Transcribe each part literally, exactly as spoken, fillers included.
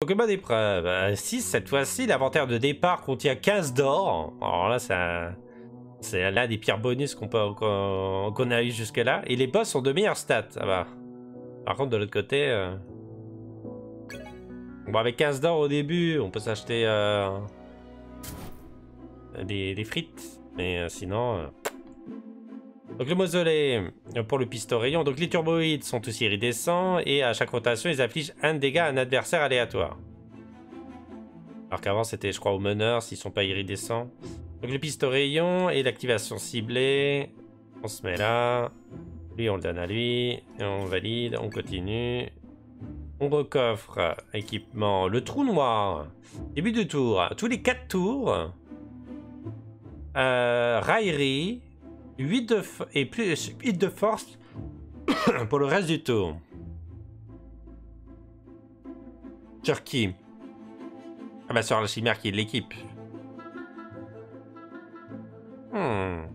Pokémon d'épreuve. Euh, six cette fois-ci, l'inventaire de départ contient quinze d'or. Alors là, ça... c'est l'un des pires bonus qu'on peut qu'on qu'on a eu jusque-là. Et les boss ont de meilleures stats. Ah bah. Par contre, de l'autre côté... Euh... Bon, avec quinze d'or au début, on peut s'acheter euh... des, des frites. Mais euh, sinon... Euh... Donc le mausolée pour le pistorayon. Donc les turboïdes sont aussi iridescents. Et à chaque rotation, ils affligent un dégât à un adversaire aléatoire. Alors qu'avant, c'était, je crois, aux meneurs s'ils sont pas iridescents. Donc le pistorayon et l'activation ciblée. On se met là. Lui, on le donne à lui. Et on valide, on continue. On recoffre équipement. Le trou noir. Début de tour. Tous les quatre tours. Euh, raillerie. huit de et plus huit de force pour le reste du tour. Sur qui? Ah bah sur la chimère qui est de l'équipe. Hmm.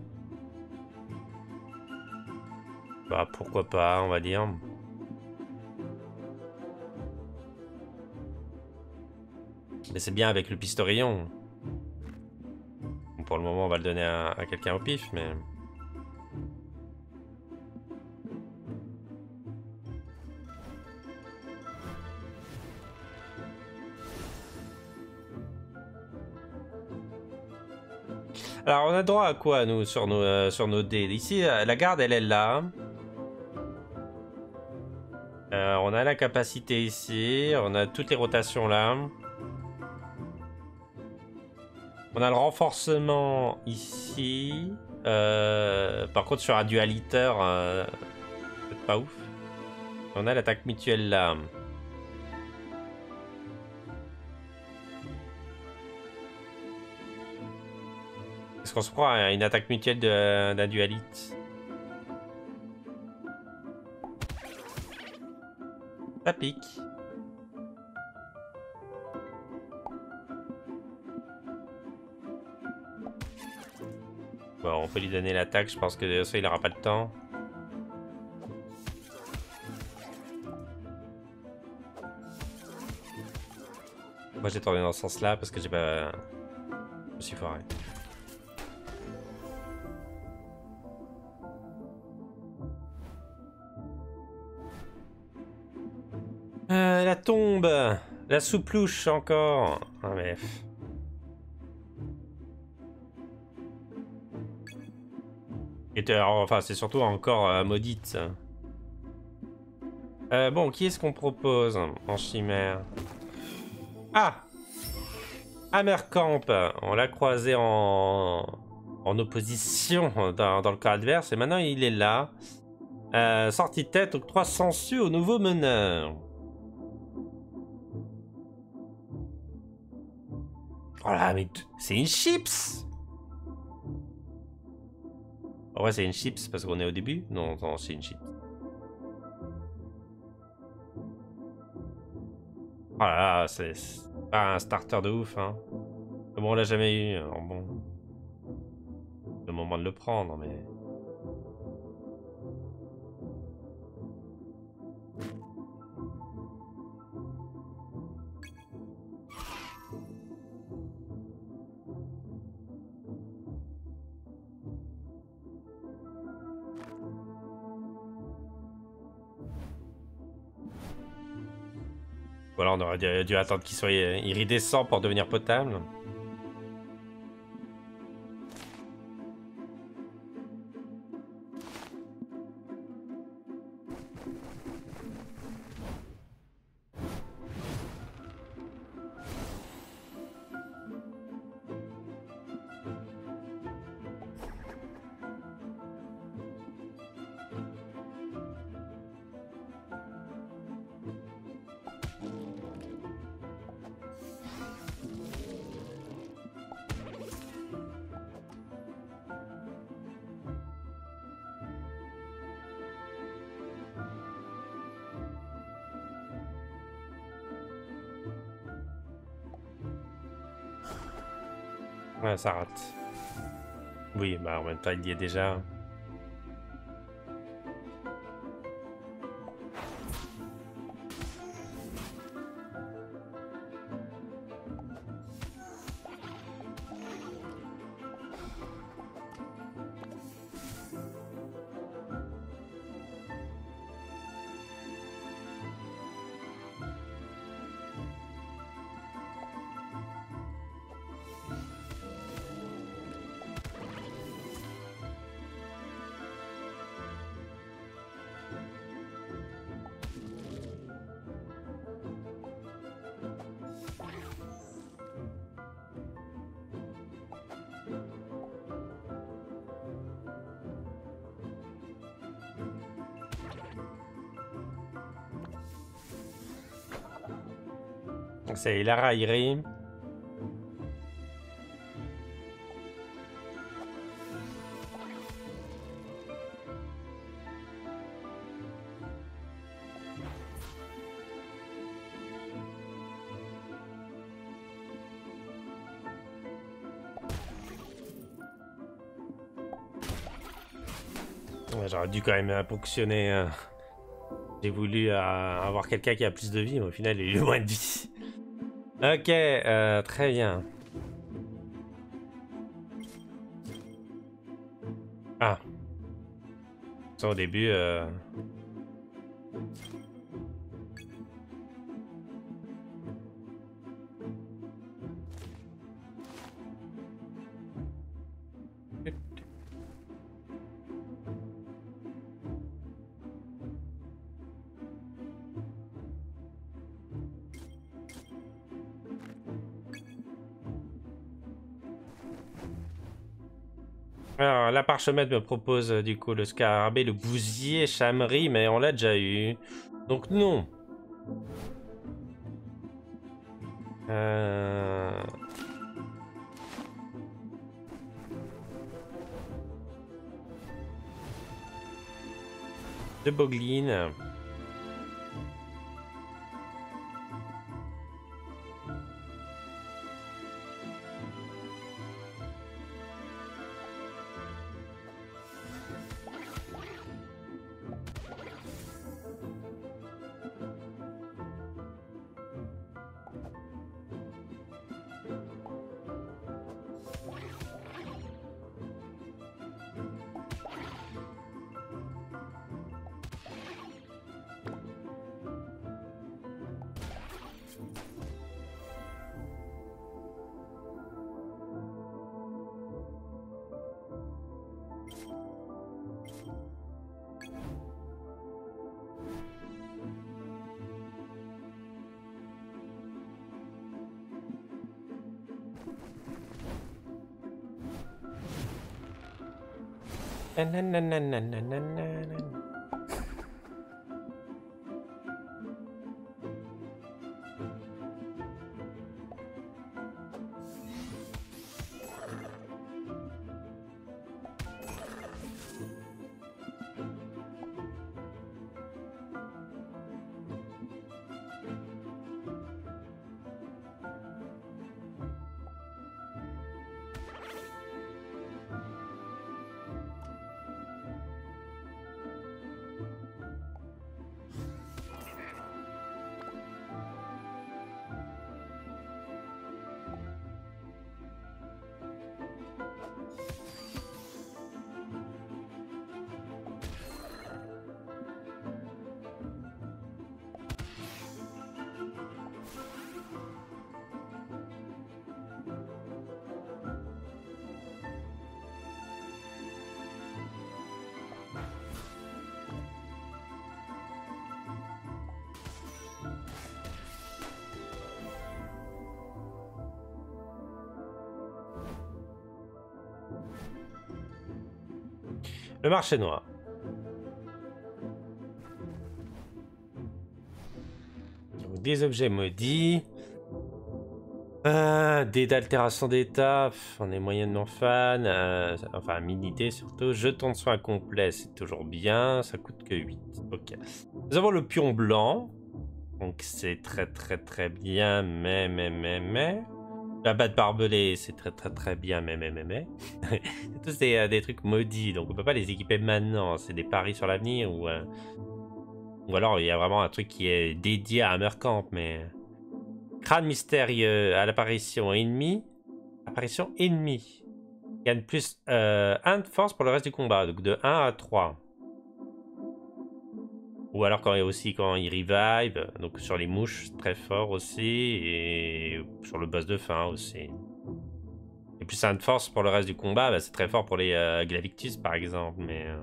Bah pourquoi pas, on va dire. Mais c'est bien avec le pistorayon. Bon, pour le moment, on va le donner à, à quelqu'un au pif, mais... Alors, on a droit à quoi, nous, sur nos, euh, sur nos dés? Ici, la garde, elle est là. Euh, on a la capacité ici. On a toutes les rotations là. On a le renforcement ici. Euh, par contre, sur un dualiteur, euh, peut-être pas ouf. On a l'attaque mutuelle là. Est-ce qu'on se prend à une attaque mutuelle d'un dualite? Ça pique. Bon, on peut lui donner l'attaque, je pense que ça, il aura pas le temps. Moi, j'ai tourné dans ce sens-là parce que j'ai pas... Je me suis foiré. Euh, la tombe. La souplouche encore. Ah mais... Et enfin, c'est surtout encore euh, maudite. Euh, bon, qui est-ce qu'on propose en chimère? Ah, Hammerkamp. On l'a croisé en... en opposition dans, dans le cas adverse. Et maintenant, il est là. Euh, sortie de tête, octroie sensu au nouveau meneur. Oh là, mais c'est une chips! En vrai, c'est une chips parce qu'on est au début? Non, non, c'est une chips. Oh là là, c'est pas un starter de ouf, hein. Mais bon, on l'a jamais eu, alors bon. C'est le moment de le prendre, mais... Voilà, on aurait dû, dû attendre qu'il soit iridescent pour devenir potable. Ouais, ça rate. Oui, bah en même temps, il y est déjà. C'est la raillerie. J'aurais dû quand même ponctionner. Euh... J'ai voulu euh, avoir quelqu'un qui a plus de vie, mais au final, il a eu moins de vie. Ok, euh, très bien. Ah. Ça, au début... Euh... Alors, la parchemette me propose euh, du coup le scarabée, le bousier, chamerie, mais on l'a déjà eu. Donc non. Euh... De Bogline. Nananananananana. Le marché noir. Donc, des objets maudits. Euh, des d'altération d'état. On est moyennement fan. Euh, enfin, minité surtout. Jeton de soins complet, c'est toujours bien. Ça coûte que huit. Ok. Nous avons le pion blanc. Donc c'est très très très bien. Mais, mais, mais, mais. La batte barbelée, c'est très très très bien, mais mais mais mais. C'est tous des, euh, des trucs maudits, donc on peut pas les équiper maintenant. C'est des paris sur l'avenir ou euh... ou alors il y a vraiment un truc qui est dédié à Hammerkamp, mais crâne mystérieux à l'apparition ennemie. Apparition ennemie. Gagne plus euh, un de force pour le reste du combat, donc de un à trois. Ou alors quand il aussi quand il revive, donc sur les mouches, très fort aussi, et sur le boss de fin aussi. Et plus un de force pour le reste du combat, bah, c'est très fort pour les euh, Glavictus par exemple, mais... Euh...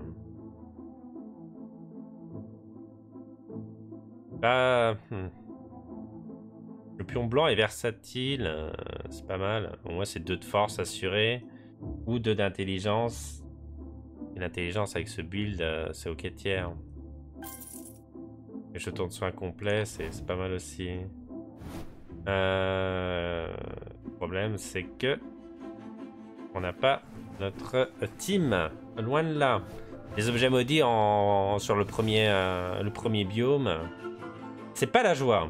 Bah, hmm. Le pion blanc est versatile, euh, c'est pas mal. Au moins c'est deux de force assuré, ou deux d'intelligence. Et l'intelligence avec ce build, euh, c'est ok tiers. Le jeton de soins complet, c'est pas mal aussi. Euh... Le problème, c'est que on n'a pas notre team. Loin de là. Les objets maudits en... sur le premier, euh, le premier biome, c'est pas la joie.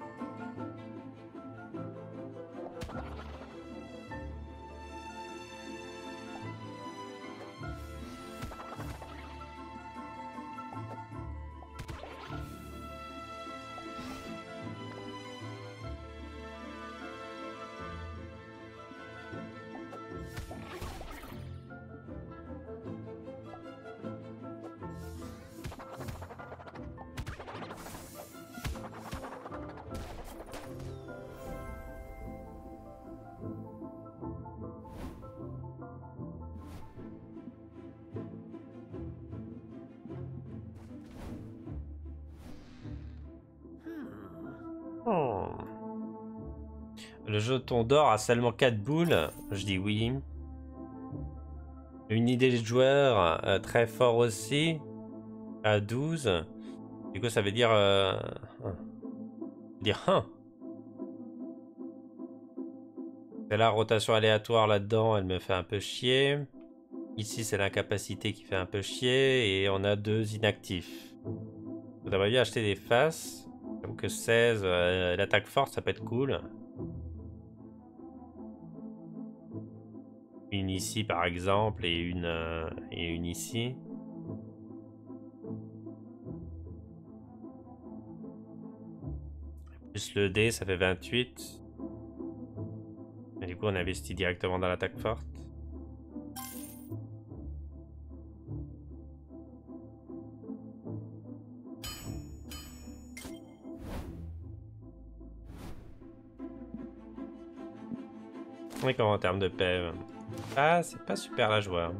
Oh. Le jeton d'or a seulement quatre boules. Je dis oui. Une idée de joueur euh, très fort aussi. À douze. Du coup, ça veut dire... Euh... dire un. C'est la rotation aléatoire là-dedans, elle me fait un peu chier. Ici, c'est l'incapacité qui fait un peu chier. Et on a deux inactifs. On devrait bien acheter des faces. Comme que seize, euh, l'attaque forte, ça peut être cool. Une ici, par exemple, et une, euh, et une ici. Plus le dé, ça fait vingt-huit. Et du coup, on investit directement dans l'attaque forte. On est comment en termes de P E V? Ah, c'est pas super la joie.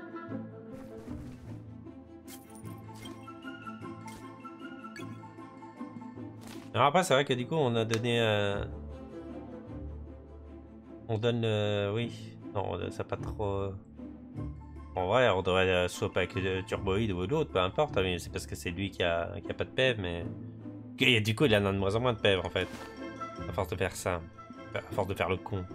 Alors après, c'est vrai que du coup, on a donné... Euh... On donne... Euh... Oui. Non, ça pas trop... En vrai, on devrait euh, swap avec le Turboïde ou l'autre, peu importe. Mais c'est parce que c'est lui qui a... qui a pas de P E V, mais... Et du coup, il en a de moins en moins de P E V, en fait. À force de faire ça. À force de faire le con.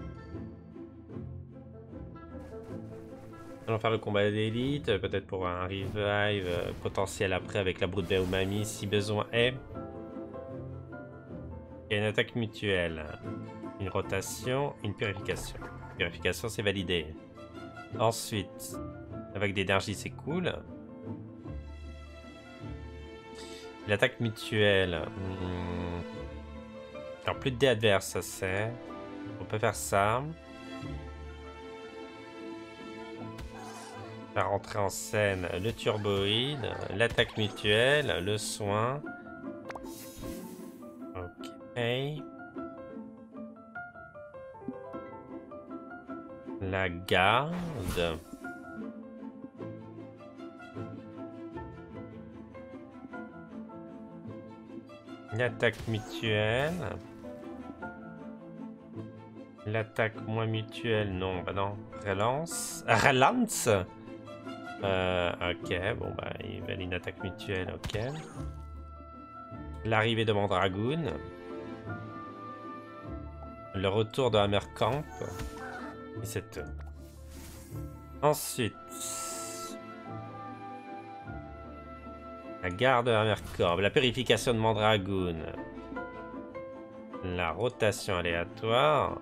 Allons faire le combat d'élite, peut-être pour un revive euh, potentiel après avec la brute Umami si besoin est. Il y a une attaque mutuelle, une rotation, une purification. Purification, c'est validé. Ensuite, avec d'énergie, c'est cool. L'attaque mutuelle. Hmm. Alors, plus de dés adverses, ça c'est. On peut faire ça. Faire rentrer en scène le turboïde, l'attaque mutuelle, le soin. Ok. La garde. L'attaque mutuelle. L'attaque moins mutuelle, non, bah non. Relance. Relance. Euh, ok, bon bah il valide une attaque mutuelle, ok. L'arrivée de Mandragoon. Le retour de Hammerkamp. Et c'est tout. Ensuite. La garde de Hammerkamp. La purification de Mandragoon. La rotation aléatoire.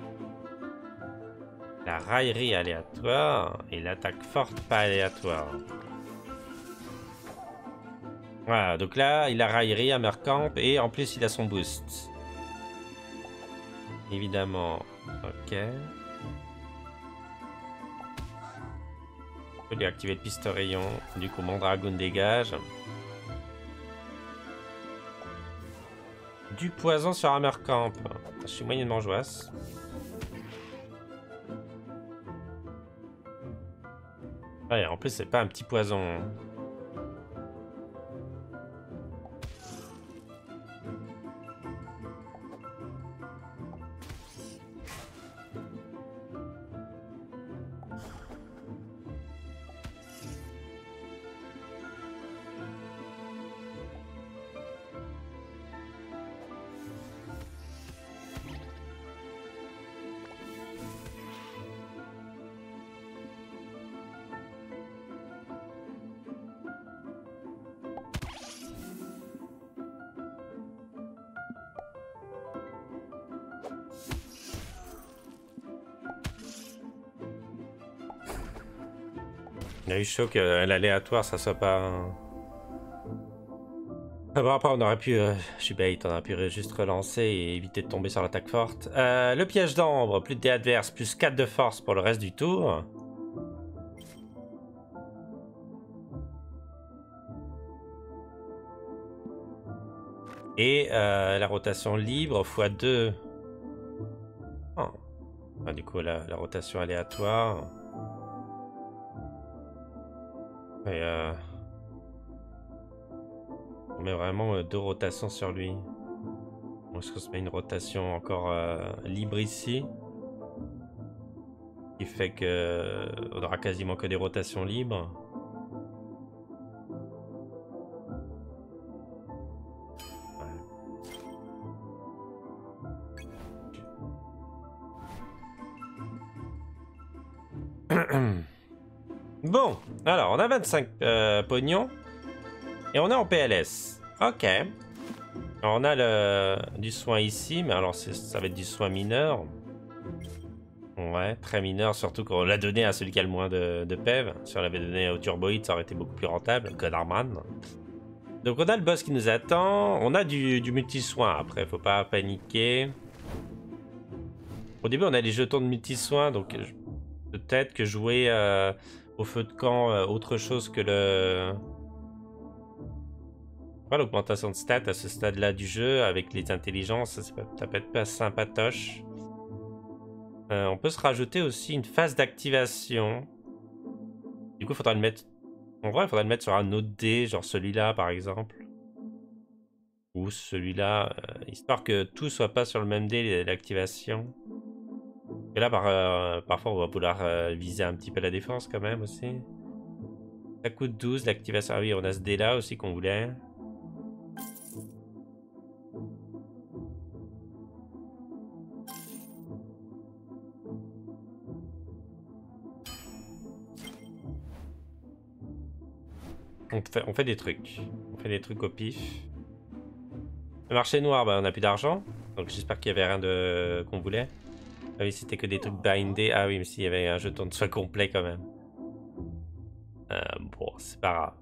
La raillerie aléatoire. Et l'attaque forte pas aléatoire. Voilà, donc là, il a raillerie, Hammerkamp, et en plus, il a son boost. Évidemment. Ok. On peut lui activer le pistorayon. Du coup, Mandragoon dégage. Du poison sur Hammerkamp. Je suis moyennement jouasse. Ouais, en plus, c'est pas un petit poison. Il a eu chaud que l'aléatoire, ça soit pas... Ah bon, après, on aurait pu... Euh, je suis bait, on aurait pu juste relancer et éviter de tomber sur l'attaque forte. Euh, le piège d'ombre, plus de dés adverses, plus quatre de force pour le reste du tour. Et euh, la rotation libre fois deux. Oh. Ah, du coup, la, la rotation aléatoire. Et euh, on met vraiment euh, deux rotations sur lui. Bon, est-ce qu'on se met une rotation encore euh, libre ici? Qui fait que euh, on aura quasiment que des rotations libres. Bon, alors on a vingt-cinq euh, pognons et on est en P L S. Ok. Alors, on a le, du soin ici, mais alors ça va être du soin mineur. Ouais, très mineur, surtout qu'on l'a donné à celui qui a le moins de, de P E V. Si on l'avait donné au Turboïde, ça aurait été beaucoup plus rentable. Codarman. Donc on a le boss qui nous attend. On a du, du multi-soin après, faut pas paniquer. Au début, on a les jetons de multi-soin, donc peut-être que jouer euh, au feu de camp euh, autre chose que le... Pas l'augmentation de stats à ce stade-là du jeu avec les intelligences, ça, pas, ça peut être pas sympatoche. Euh, on peut se rajouter aussi une phase d'activation. Du coup, il faudra le mettre... En vrai, il faudra le mettre sur un autre dé, genre celui-là par exemple. Ou celui-là, euh, histoire que tout soit pas sur le même dé, l'activation. Et là, par, euh, parfois, on va vouloir euh, viser un petit peu la défense quand même aussi. Ça coûte douze, l'activation. Ah oui, on a ce dé-là aussi qu'on voulait. On fait, on fait des trucs. On fait des trucs au pif. Le marché noir, bah, on n'a plus d'argent. Donc j'espère qu'il y avait rien de qu'on voulait. Ah oui, c'était que des trucs bindés. Ah oui, mais s'il y avait un jeton de soin complet quand même. Euh, bon, c'est pas grave.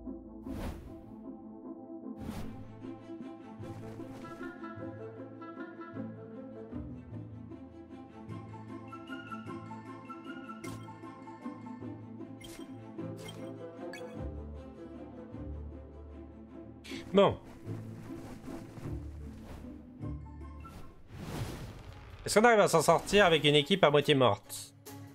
Bon. Est-ce qu'on arrive à s'en sortir avec une équipe à moitié morte?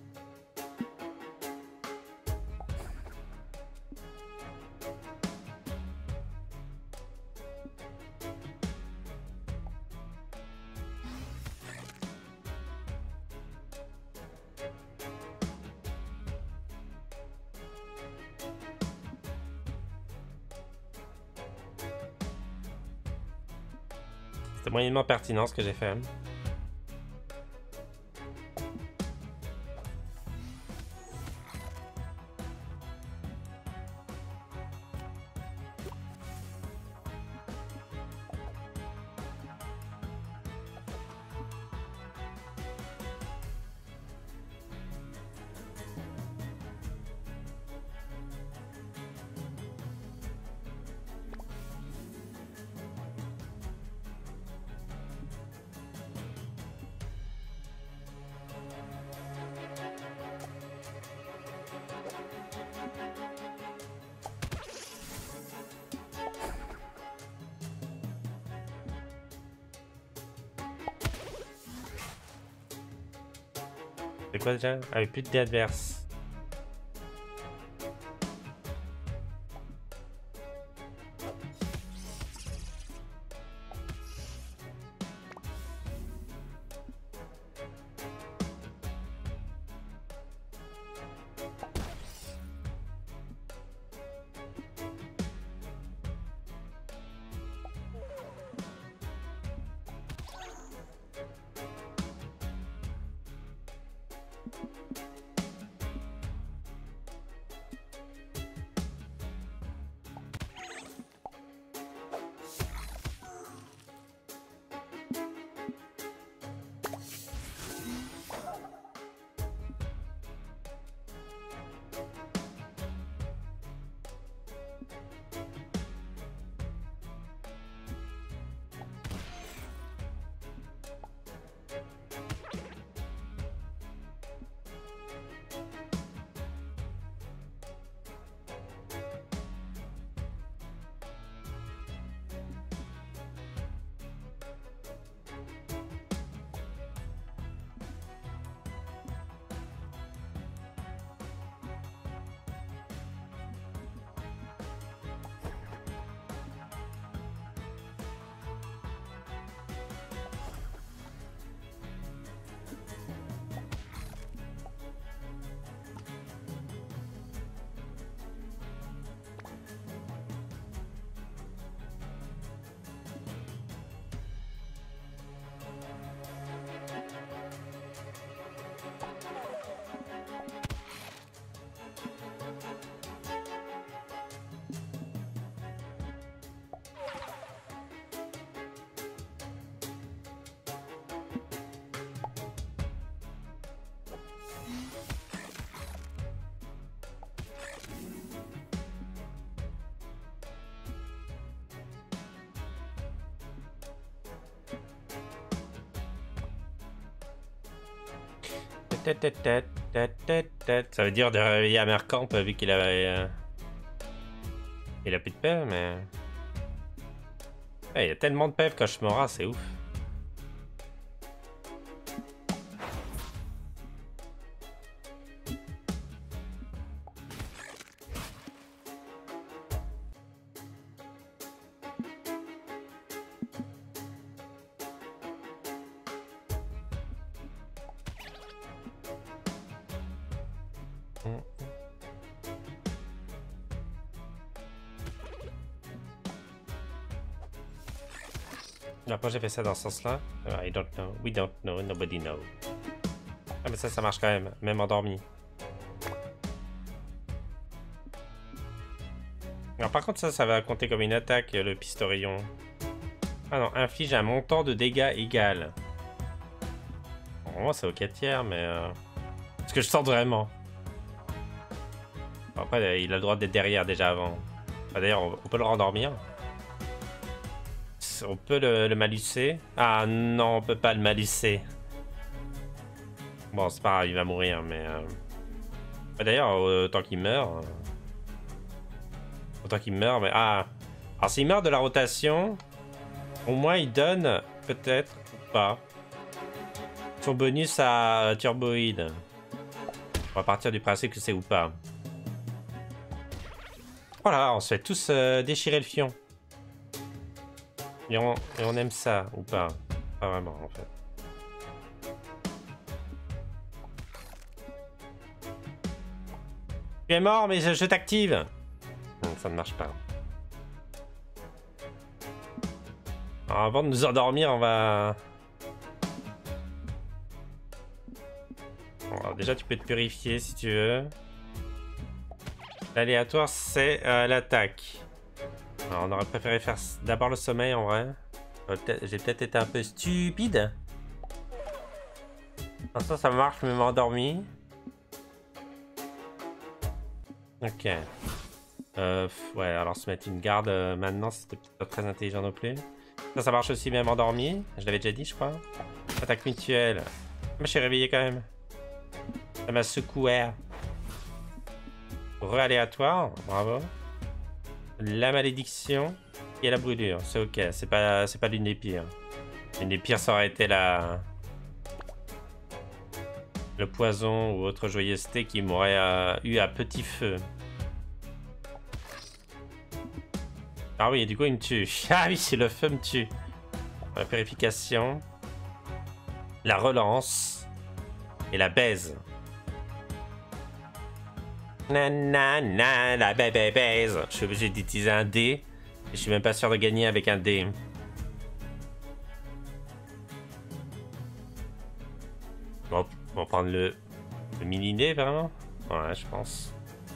C'était moyennement pertinent ce que j'ai fait. C'est quoi déjà? Avec plus de dés adverses. Ça veut dire de réveiller Amercamp vu qu'il avait... Euh... Il a plus de pève, mais... Ouais, il y a tellement de pève quand je m'aura, c'est ouf. Pourquoi j'ai fait ça dans ce sens-là? I don't know. We don't know. Nobody knows. Ah, mais ça, ça marche quand même. Même endormi. Alors, par contre, ça, ça va compter comme une attaque, le pistorion. Ah non, inflige un montant de dégâts égal. Bon, moi, c'est au quatre tiers, mais... Euh... Parce que je sens vraiment. Bon, après, il a le droit d'être derrière déjà avant. Ah, d'ailleurs, on, on peut le rendormir. On peut le, le malusser. Ah non, on peut pas le malusser. Bon, c'est pas grave, il va mourir, mais... Euh... D'ailleurs, autant qu'il meurt... Euh... Autant qu'il meurt, mais... Ah. Alors, s'il meurt de la rotation, au moins, il donne, peut-être, ou pas, son bonus à Turboïde. On va partir du principe que c'est ou pas. Voilà, on se fait tous euh, déchirer le fion. Et on, et on aime ça, ou pas? Pas vraiment, en fait. Tu es mort, mais je, je t'active. Bon, ça ne marche pas. Alors, avant de nous endormir, on va... Bon, alors, déjà, tu peux te purifier, si tu veux. L'aléatoire, c'est euh, l'attaque. Alors, on aurait préféré faire d'abord le sommeil en vrai. J'ai peut-être été un peu stupide. Pour ça, ça marche, je me mets endormi. Ok. Euh, ouais, alors se mettre une garde euh, maintenant, c'était pas très intelligent non plus. Ça, ça marche aussi même endormi. Je l'avais déjà dit, je crois. Attaque mutuelle. Mais je suis réveillé quand même. Ça m'a secoué. Re-aléatoire, bravo. La malédiction et la brûlure, c'est ok, c'est pas, c'est pas l'une des pires. L'une des pires, ça aurait été la... le poison ou autre joyeuseté qui m'aurait euh, eu à petit feu. Ah oui, du coup il me tue. Ah oui, si le feu me tue. La purification, la relance et la baise. Nanana, la bébé baise. Je suis obligé d'utiliser un dé. Et je suis même pas sûr de gagner avec un dé. Bon, on va prendre le, le mini-dé, vraiment. Ouais, je pense.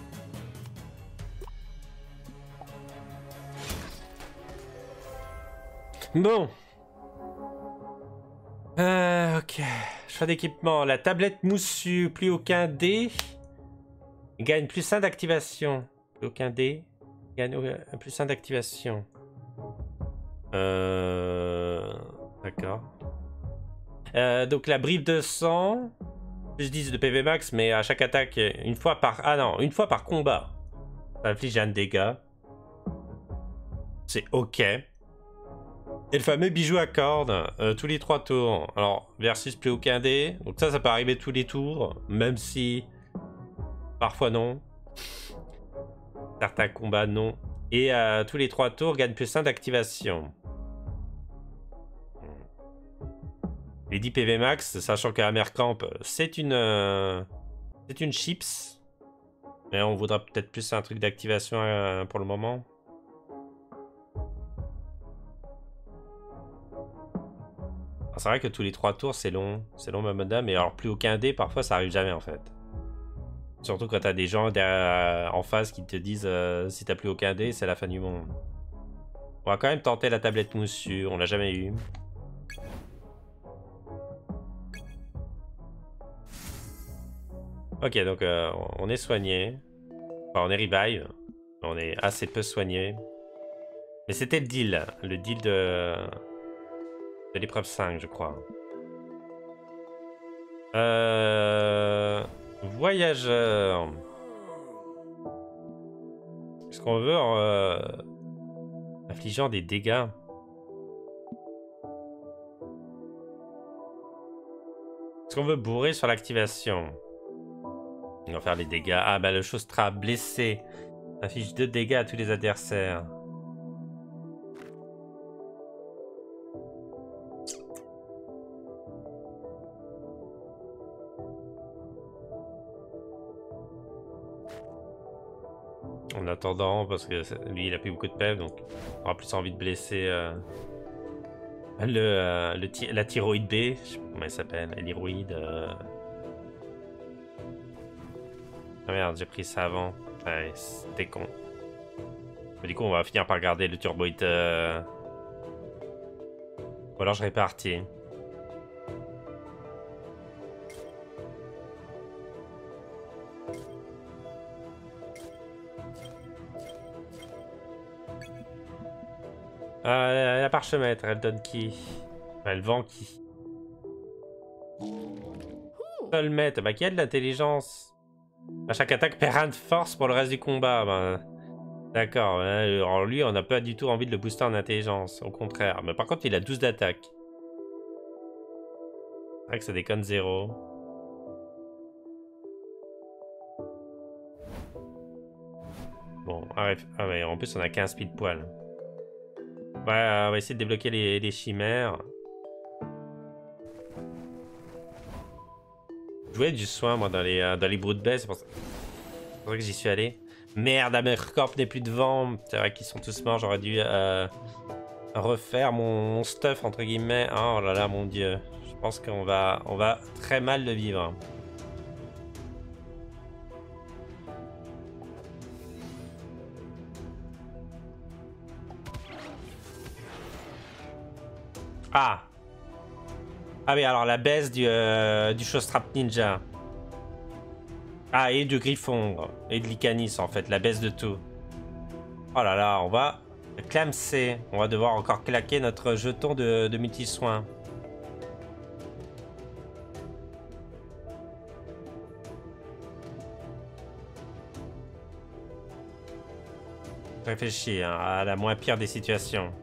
Bon. Euh, ok. Choix d'équipement. La tablette moussue. Plus aucun dé. Il gagne plus un d'activation. Plus aucun dé. Il gagne un plus un d'activation. Euh... D'accord. Euh, donc la brive de sang. Plus dix de P V max, mais à chaque attaque, une fois par... Ah non, une fois par combat. Ça inflige un dégât. C'est ok. Et le fameux bijou à cordes, euh, tous les trois tours. Alors, versus plus aucun dé. Donc ça, ça peut arriver tous les tours, même si... Parfois non. Certains combats non. Et euh, tous les trois tours, gagne plus un d'activation. Les dix P V max, sachant que Amercamp, c'est une... Euh, c'est une chips. Mais on voudra peut-être plus un truc d'activation euh, pour le moment. C'est vrai que tous les trois tours, c'est long. C'est long, ma madame. Mais alors, plus aucun dé, parfois, ça arrive jamais, en fait. Surtout quand t'as des gens derrière, en face qui te disent euh, si t'as plus aucun dé, c'est la fin du monde. On va quand même tenter la tablette moussue, on l'a jamais eu. Ok, donc euh, on est soigné. Enfin, on est revive. On est assez peu soigné. Mais c'était le deal. Le deal de, de l'épreuve cinq, je crois. Euh... Voyageur. Est-ce qu'on veut euh... affligeant des dégâts? Est-ce qu'on veut bourrer sur l'activation? On va faire les dégâts. Ah bah le Shostra blessé inflige deux dégâts à tous les adversaires. En attendant, parce que lui il a plus beaucoup de pep, donc on aura plus envie de blesser euh, le, euh, le la thyroïde B, je sais pas comment elle s'appelle, l'héroïde. Euh... Ah merde, j'ai pris ça avant. Ouais, c'était con. Mais du coup, on va finir par garder le turboïde. Euh... Ou alors je répartis. Euh, la parchemêtre, elle donne qui? Elle vend qui? Seul maître, bah qui a de l'intelligence. À chaque attaque, perd un de force pour le reste du combat. Bah, d'accord, hein, alors lui, on n'a pas du tout envie de le booster en intelligence. Au contraire. Mais par contre, il a douze d'attaque. C'est vrai que ça déconne zéro. Bon, arrête. Ah ouais, en plus, on a quinze pile poil. Ouais, on va essayer de débloquer les, les chimères. Je jouais du soin, moi, dans les, euh, dans les brutes de baie, c'est pour ça, pour ça que j'y suis allé. Merde, Amercorp n'est plus devant. C'est vrai qu'ils sont tous morts, j'aurais dû euh, refaire mon, mon stuff, entre guillemets. Oh là là, mon dieu. Je pense qu'on va, on va très mal le vivre. Ah! Ah oui, alors la baisse du, euh, du Showstrap Ninja. Ah, et du Griffon. Et de l'Icanis, en fait. La baisse de tout. Oh là là, on va clamser. On va devoir encore claquer notre jeton de, de multi-soins. Réfléchis hein, à la moins pire des situations.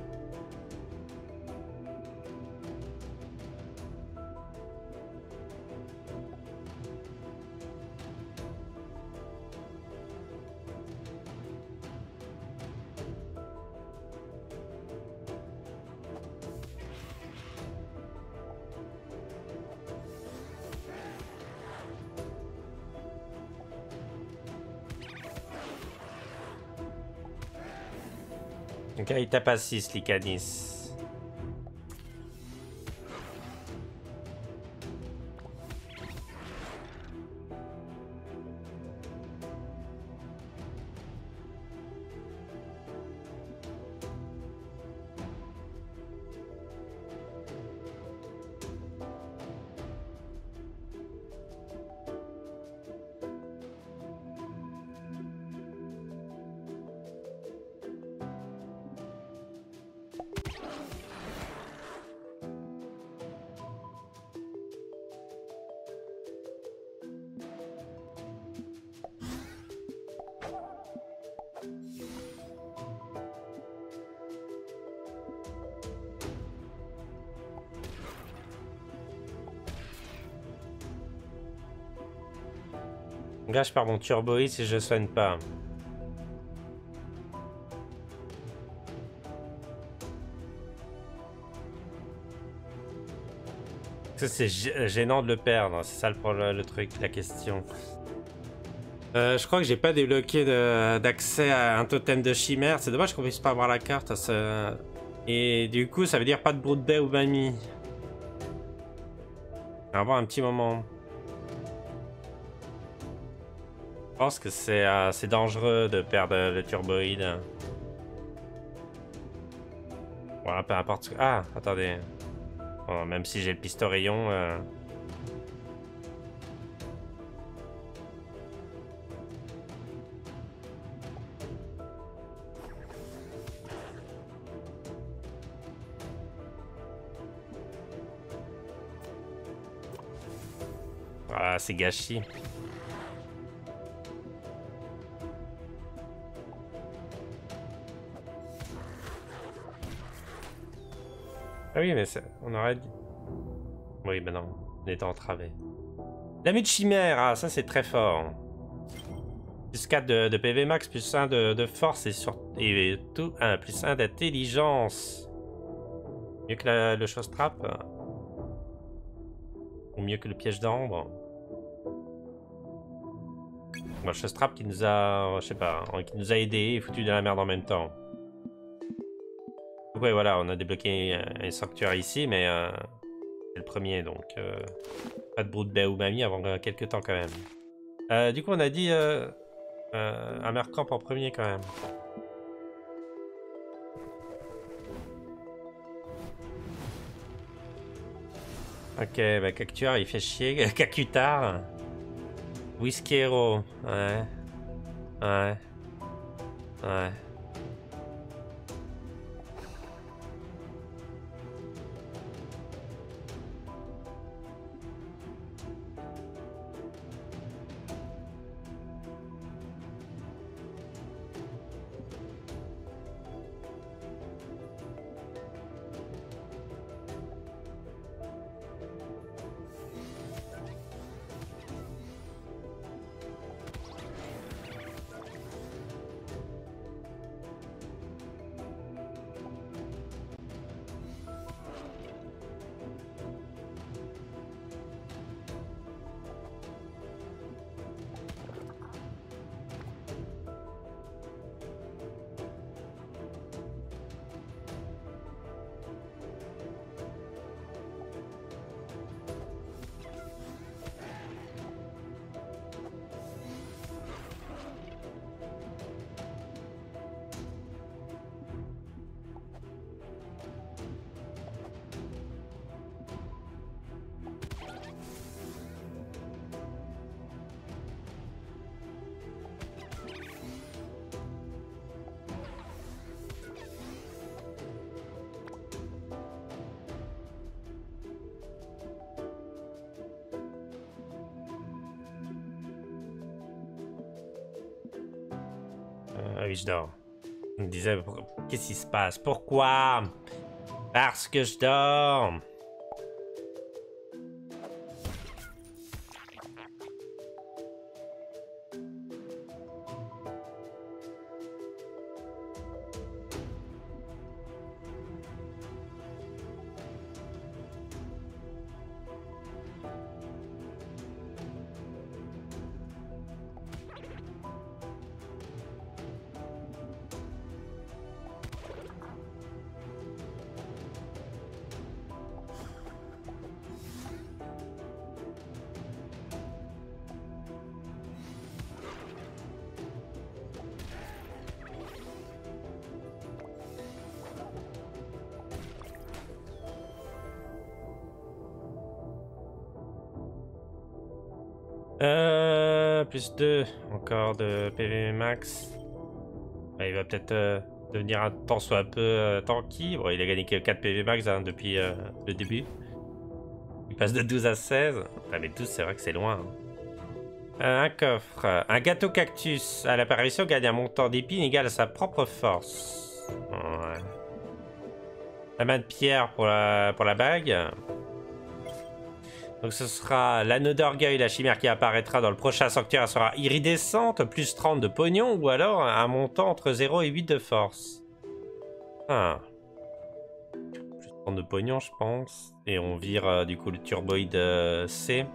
Ok, il tape à six, l'Icanis. Là, je perds mon turboïde si je soigne pas. C'est gênant de le perdre, c'est ça le, le truc, la question. Euh, je crois que j'ai pas débloqué d'accès à un totem de chimère. C'est dommage qu'on puisse pas avoir la carte. Ça... Et du coup, ça veut dire pas de brute baie ou mamie. On va avoir un petit moment. Je pense que c'est euh, dangereux de perdre le turboïde. Voilà, peu importe. Ah, attendez. Bon, même si j'ai le pistorayon. Euh... Ah, c'est gâchis. Ah oui, mais on aurait dit... Oui, mais non, on était entravé. L'ami de chimère, ah, ça c'est très fort. Plus quatre de, de P V max, plus un de, de force et, sur, et tout, ah, plus un d'intelligence. Mieux que la, le chose trap. Ou mieux que le piège d'ambre. Bon, le chose trap qui nous a, je sais pas, qui nous a aidé et foutu de la merde en même temps. Ouais, voilà, on a débloqué un, un sanctuaire ici, mais euh, c'est le premier, donc euh, pas de brou de baie ou mamie avant euh, quelques temps quand même. Euh, du coup, on a dit euh, euh, un Mercamp en premier quand même. Ok, bah Cactuar il fait chier. Cacutar. Whiskero. Ouais. Ouais. Ouais. Ah oui, je dors. Il me disait, qu'est-ce qui se passe? Pourquoi? Parce que je dors. Euh, plus deux encore de P V max. Ouais, il va peut-être euh, devenir un tant soit peu euh, tanky. Bon, il a gagné que quatre P V max hein, depuis euh, le début. Il passe de douze à seize. Ah, mais douze, c'est vrai que c'est loin. Hein. Euh, un coffre. Un gâteau cactus. À l'apparition, gagne un montant d'épines égal à sa propre force. Ouais. La main de pierre pour la, pour la bague. Donc ce sera l'anneau d'orgueil, la chimère qui apparaîtra dans le prochain sanctuaire sera iridescente, plus trente de pognon, ou alors un montant entre zéro et huit de force. Ah. Plus trente de pognon, je pense. Et on vire euh, du coup le turboïde euh, C.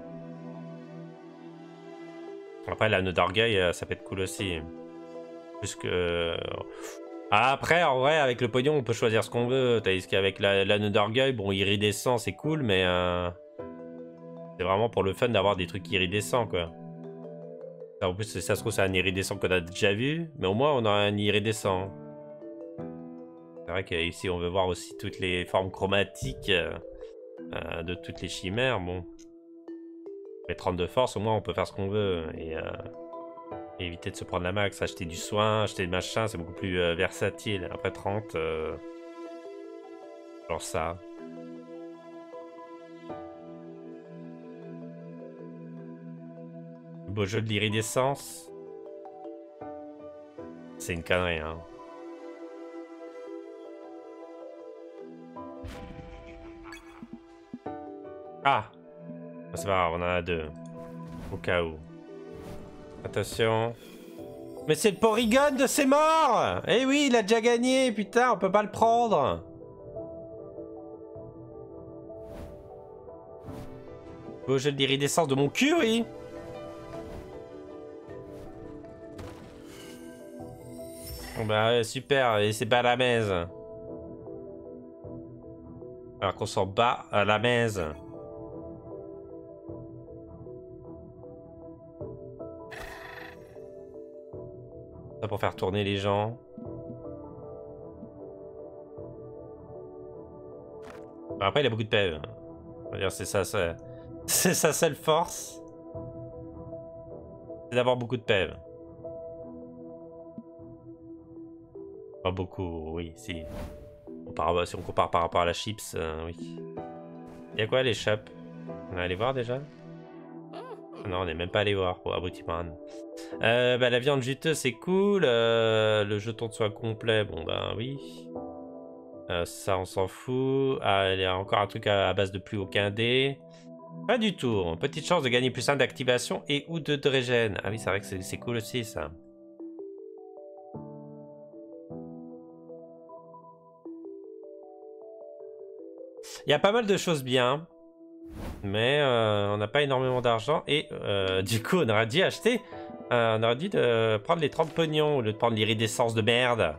Après, l'anneau d'orgueil, euh, ça peut être cool aussi. Plus que... Ah, après, en vrai, avec le pognon, on peut choisir ce qu'on veut. Tandis qu'avec l'anneau d'orgueil, bon, iridescent, c'est cool, mais... Euh... C'est vraiment pour le fun d'avoir des trucs iridescents, quoi. En plus, ça se trouve, c'est un iridescent qu'on a déjà vu, mais au moins, on a un iridescent. C'est vrai qu'ici, on veut voir aussi toutes les formes chromatiques euh, euh, de toutes les chimères. Bon. Mais trente de force, au moins, on peut faire ce qu'on veut. Et, euh, et éviter de se prendre la max, acheter du soin, acheter des machins, c'est beaucoup plus euh, versatile. Après trente, euh, genre ça. Beau jeu de l'iridescence. C'est une connerie, hein. Ah! C'est pas grave, on en a deux. Au cas où. Attention. Mais c'est le Porygon de ses morts! Eh oui, il a déjà gagné, putain, on peut pas le prendre! Beau jeu de l'iridescence de mon cul, oui! Bah ouais, super, et c'est pas à la mèze. Alors qu'on s'en bat à la mèze. Ça pour faire tourner les gens. Bah après, il a beaucoup de pèves. On va dire, c'est ça, ça c'est sa seule force. C'est d'avoir beaucoup de pèves. Pas beaucoup, oui, si. Par, si on compare par rapport à la chips, euh, oui. Y'a quoi les shops? On est allé voir déjà? Non, on n'est même pas allé voir pour Abutiman. Euh, bah, la viande juteuse, c'est cool. Euh, le jeton de soie complet, bon bah oui. Euh, ça, on s'en fout. Ah, il y a encore un truc à, à base de plus aucun dé. Pas du tout. Petite chance de gagner plus un d'activation et ou de, de régène. Ah oui, c'est vrai que c'est cool aussi, ça. Il y a pas mal de choses bien. Mais euh, on n'a pas énormément d'argent. Et euh, du coup, on aurait dû acheter... Euh, on aurait dû de prendre les trente pognons au lieu de prendre l'iridescence de merde.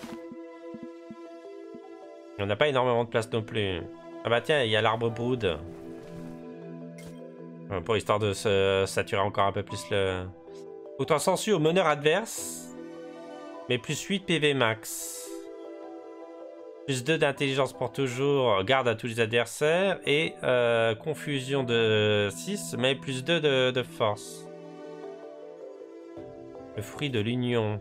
On n'a pas énormément de place non plus. Ah bah tiens, il y a l'arbre brood. Pour histoire de se saturer encore un peu plus le... Autant sensu au meneur adverse. Mais plus huit P V max. Plus deux d'intelligence pour toujours. Garde à tous les adversaires. Et euh, confusion de six. Mais plus deux de, de force. Le fruit de l'union.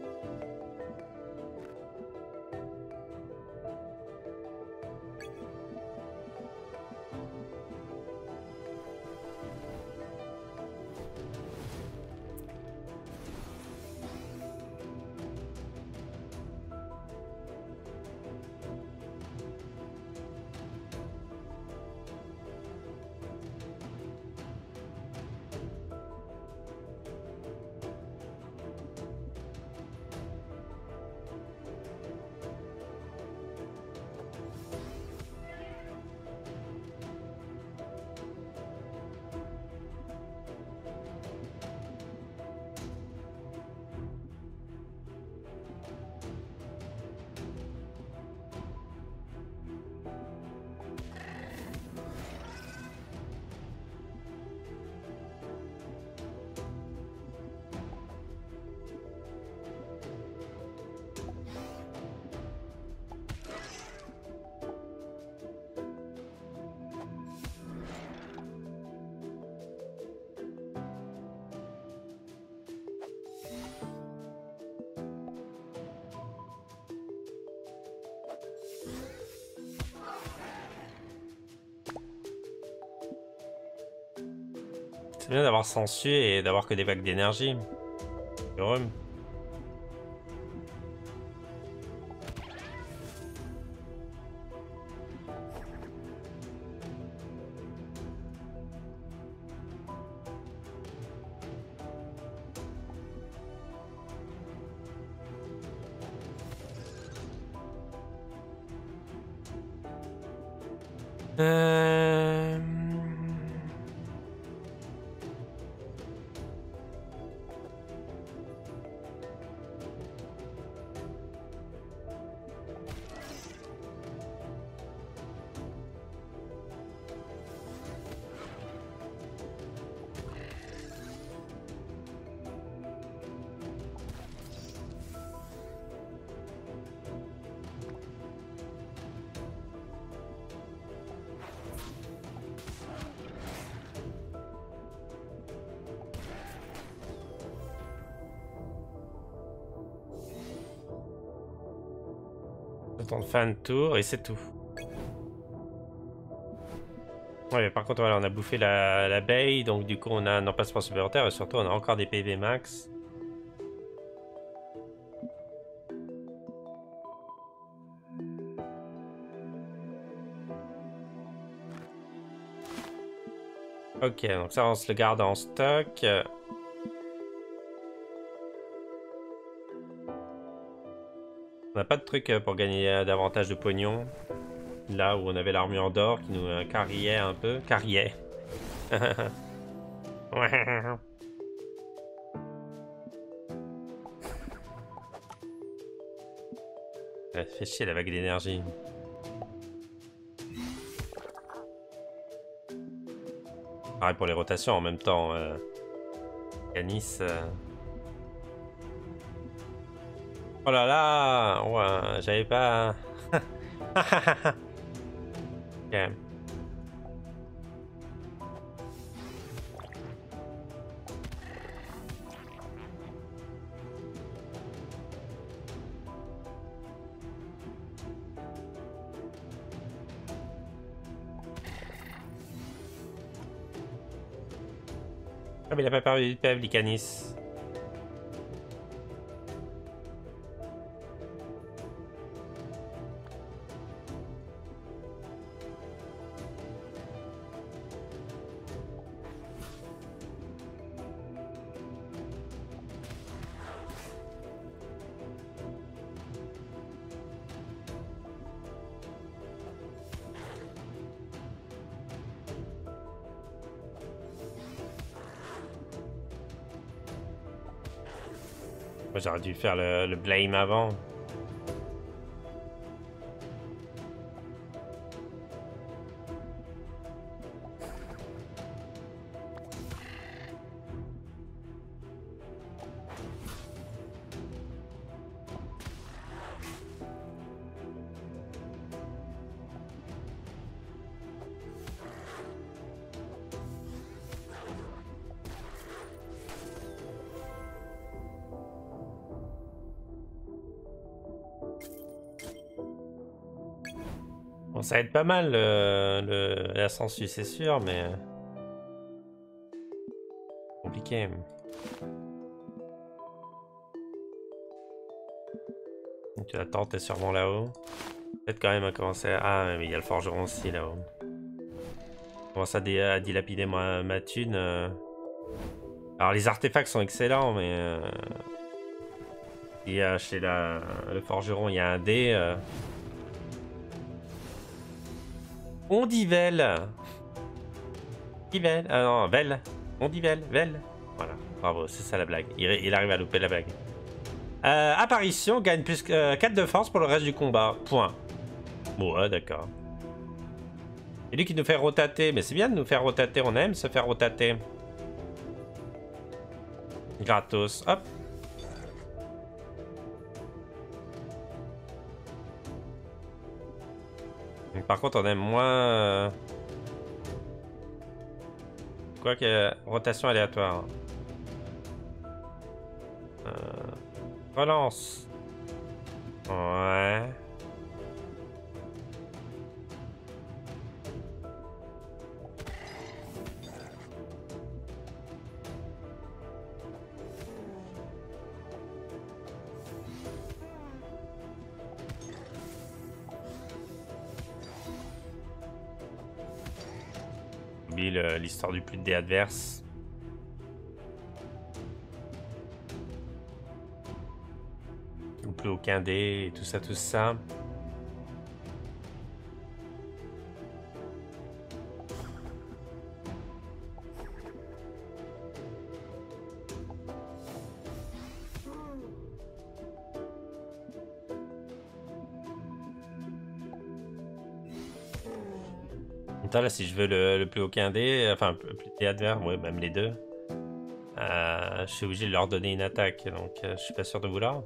C'est bien d'avoir sensu et d'avoir que des vagues d'énergie. Heureux. Euh... Le temps de fin de tour et c'est tout. Ouais, par contre, voilà, on a bouffé la- l'abeille, donc du coup, on a un emplacement supplémentaire et surtout, on a encore des P V max. Ok, donc ça, on se le garde en stock. On n'a pas de truc pour gagner davantage de pognon. Là où on avait l'armure d'or qui nous euh, carriait un peu. Carriait. Ouais. Ça fait chier la vague d'énergie. Pareil pour les rotations en même temps. Euh... Canis. Euh... Oh là là! Ouais, j'avais pas. Ok. Ah, mais il a pas perdu de P F, Lycanis. Moi, j'aurais dû faire le, le blame avant. Bon, ça aide pas mal le, le, la sensu, c'est sûr, mais. Compliqué. Donc, la tente est sûrement là-haut. Peut-être quand même à commencer à... Ah, mais il y a le forgeron aussi là-haut. Je commence à, dé à dilapider ma, ma thune. Euh... Alors, les artefacts sont excellents, mais. Euh... Il y a chez la... le forgeron, il y a un dé. Euh... On dit Vel. Dit Vel. Ah non, Vel. On dit Vel. Vel. Voilà, bravo, c'est ça la blague. Il, il arrive à louper la blague. Euh, apparition, gagne plus euh, quatre de force pour le reste du combat. Point. Bon, ouais, d'accord. Et lui qui nous fait rotater. Mais c'est bien de nous faire rotater. On aime se faire rotater. Gratos. Hop. Par contre, on aime moins... Euh... Quoi que... Rotation aléatoire. Euh... Relance. Ouais. Oublie l'histoire du plus de dés adverse. Ou plus aucun dé, et tout ça, tout ça. Là, si je veux le, le plus aucun dé, enfin, plus de dé adverse, ouais, même les deux, euh, je suis obligé de leur donner une attaque, donc euh, je suis pas sûr de vouloir.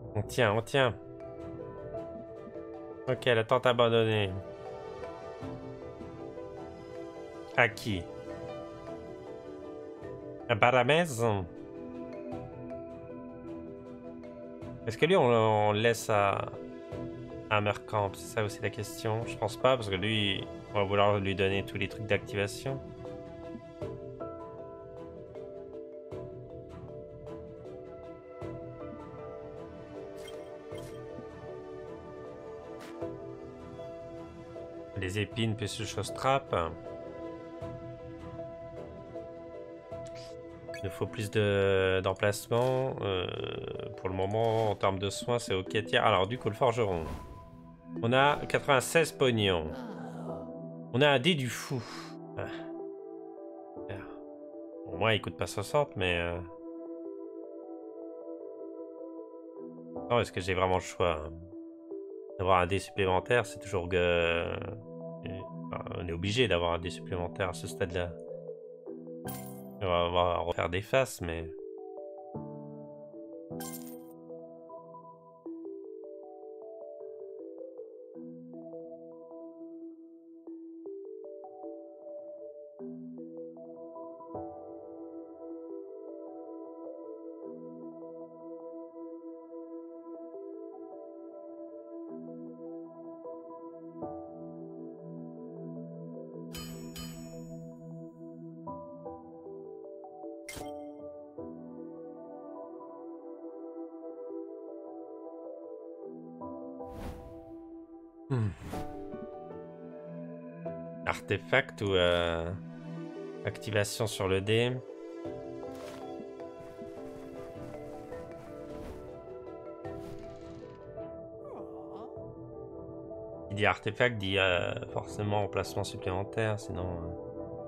On tient, on tient. Ok, la tente abandonnée. À qui? À Baramez? Est-ce que lui, on, on le laisse à, à Mercamp? C'est ça aussi la question. Je pense pas, parce que lui, on va vouloir lui donner tous les trucs d'activation. Les épines, puis ce chose trappe. Il nous faut plus de d'emplacement. Euh, pour le moment, en termes de soins, c'est ok. Tiens, alors du coup, le forgeron. On a quatre-vingt-seize pognons. On a un dé du fou. Ah. Au moins, il coûte pas soixante, mais... Euh... Non, est-ce que j'ai vraiment le choix? D'avoir un dé supplémentaire, c'est toujours... que enfin, on est obligé d'avoir un dé supplémentaire à ce stade-là. On va, on va refaire des faces, mais... Hmm. Artefact ou euh, activation sur le dé. Il dit artefact, dit euh, forcément emplacement supplémentaire, sinon... Euh...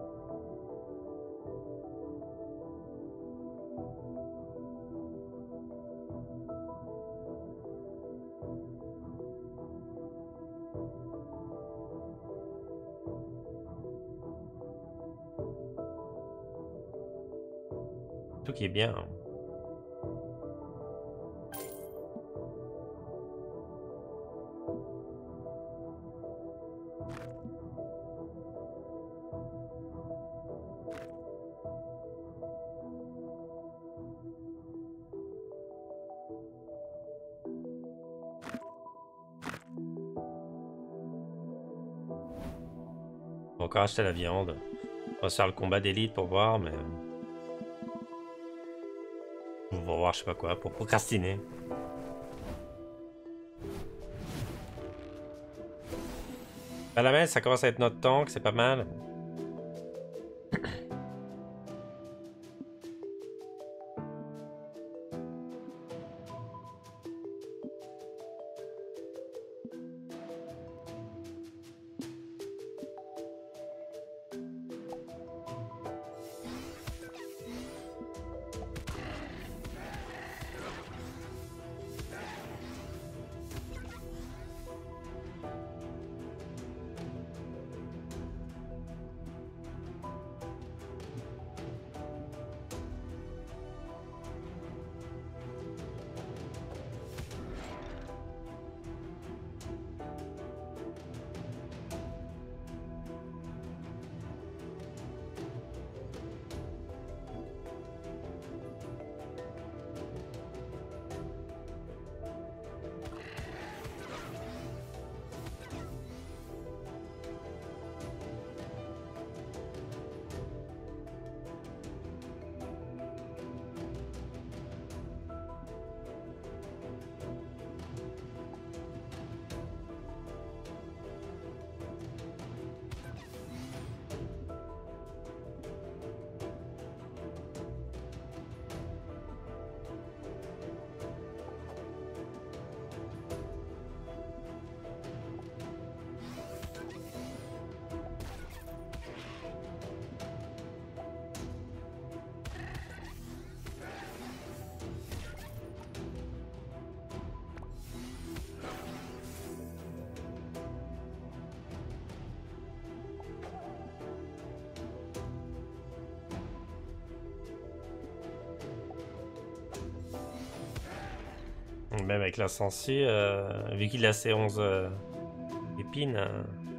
Tout qui est bien. On va encore acheter la viande. On va faire le combat d'élite pour voir, mais... On va voir je sais pas quoi, pour procrastiner. À la main, ça commence à être notre tank, c'est pas mal. Même avec la sangsue, euh, vu qu'il a ses onze euh, épines. Euh...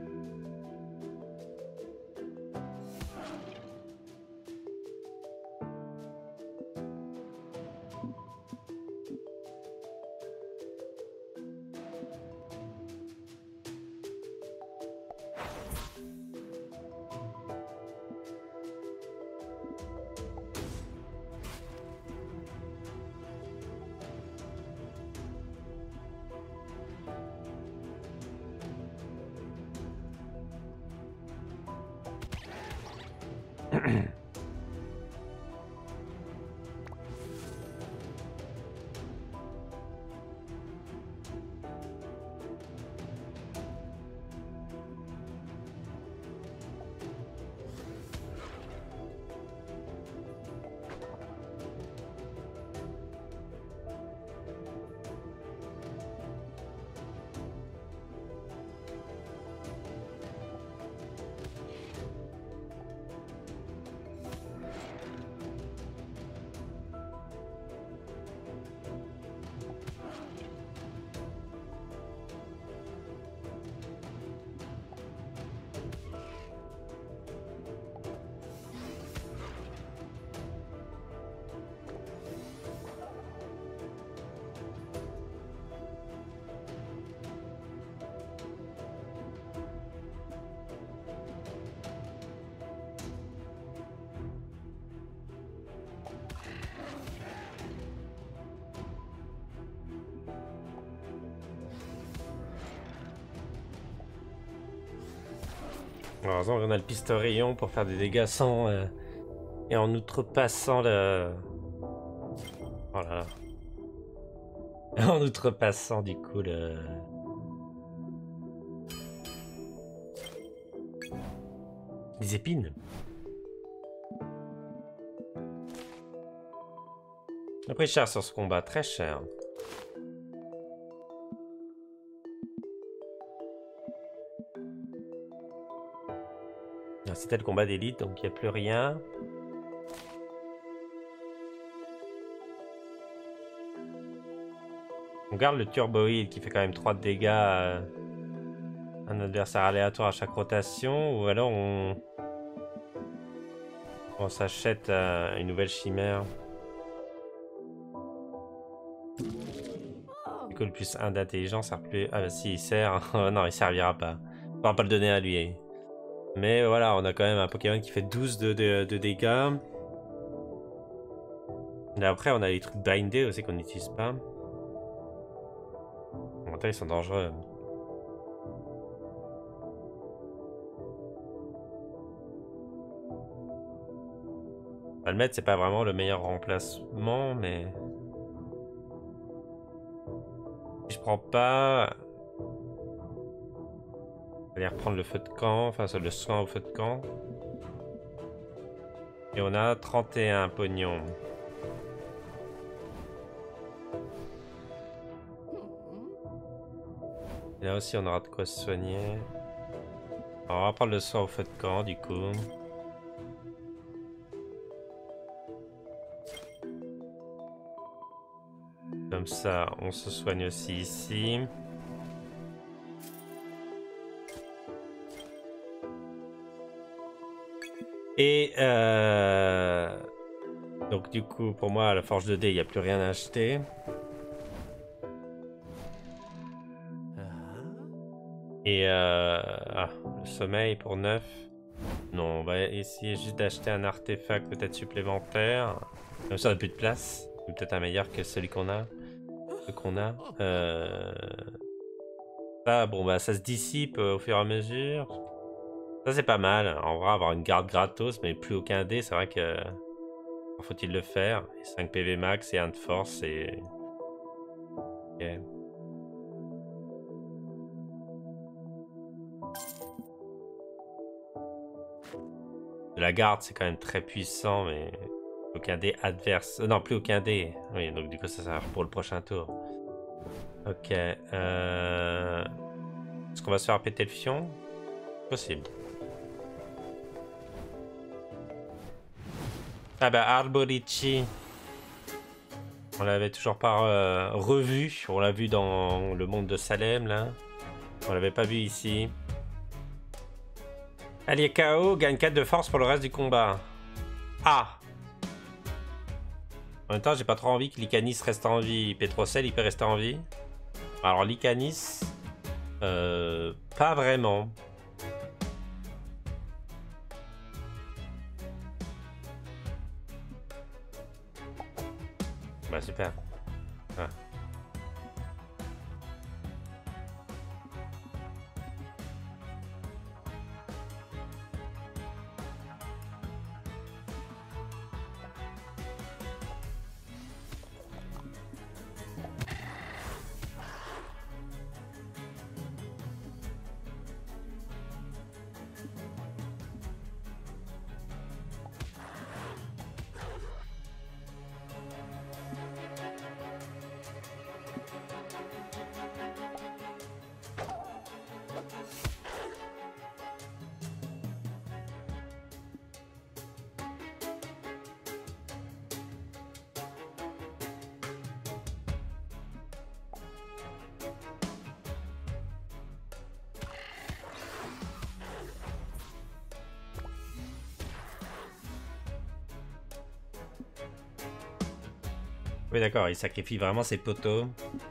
Heureusement qu'on a le pistolet pour faire des dégâts sans... Euh, et en outrepassant le... Oh là là. En outrepassant du coup le... Les épines. Après cher sur ce combat, très cher. C'était le combat d'élite, donc il n'y a plus rien. On garde le turboïde qui fait quand même trois de dégâts à un adversaire aléatoire à chaque rotation, ou alors on, on s'achète euh, une nouvelle chimère. Du coup, le plus un d'intelligence sert plus. Ah bah si, il sert. Non, il servira pas. On va pas le donner à lui. Mais voilà, on a quand même un Pokémon qui fait douze de, de, de dégâts. Et après, on a les trucs bindés aussi qu'on n'utilise pas. En ils sont dangereux. Almet, c'est pas vraiment le meilleur remplacement, mais... Si je prends pas... On va aller reprendre le feu de camp, enfin le soin au feu de camp. Et on a trente et un pognons. Et là aussi on aura de quoi se soigner. Alors, on va prendre le soin au feu de camp du coup. Comme ça on se soigne aussi ici. Et euh... donc du coup pour moi à la forge de dés il n'y a plus rien à acheter. Et euh... ah, le sommeil pour neuf. Non, on va essayer juste d'acheter un artefact peut-être supplémentaire. Comme ça on n'a plus de place. Ou peut-être un meilleur que celui qu'on a. Ce qu'on a. Euh... Ça, bon bah ça se dissipe au fur et à mesure. Ça c'est pas mal, en vrai avoir une garde gratos mais plus aucun dé, c'est vrai que faut-il le faire. Et cinq P V max et un de force et... Ok. La garde c'est quand même très puissant mais aucun dé adverse. Non, plus aucun dé. Oui, donc du coup ça sert pour le prochain tour. Ok. Euh... Est-ce qu'on va se faire péter le fion? Possible. Ah bah Arborici. On l'avait toujours pas euh, revu. On l'a vu dans le monde de Salem, là. On l'avait pas vu ici. Allié K O gagne quatre de force pour le reste du combat. Ah! En même temps, j'ai pas trop envie que Lycanis reste en vie. Petrocell, il peut rester en vie. Alors, Lycanis... Euh... Pas vraiment. Bah, super. Ah. Oui, d'accord, il sacrifie vraiment ses poteaux.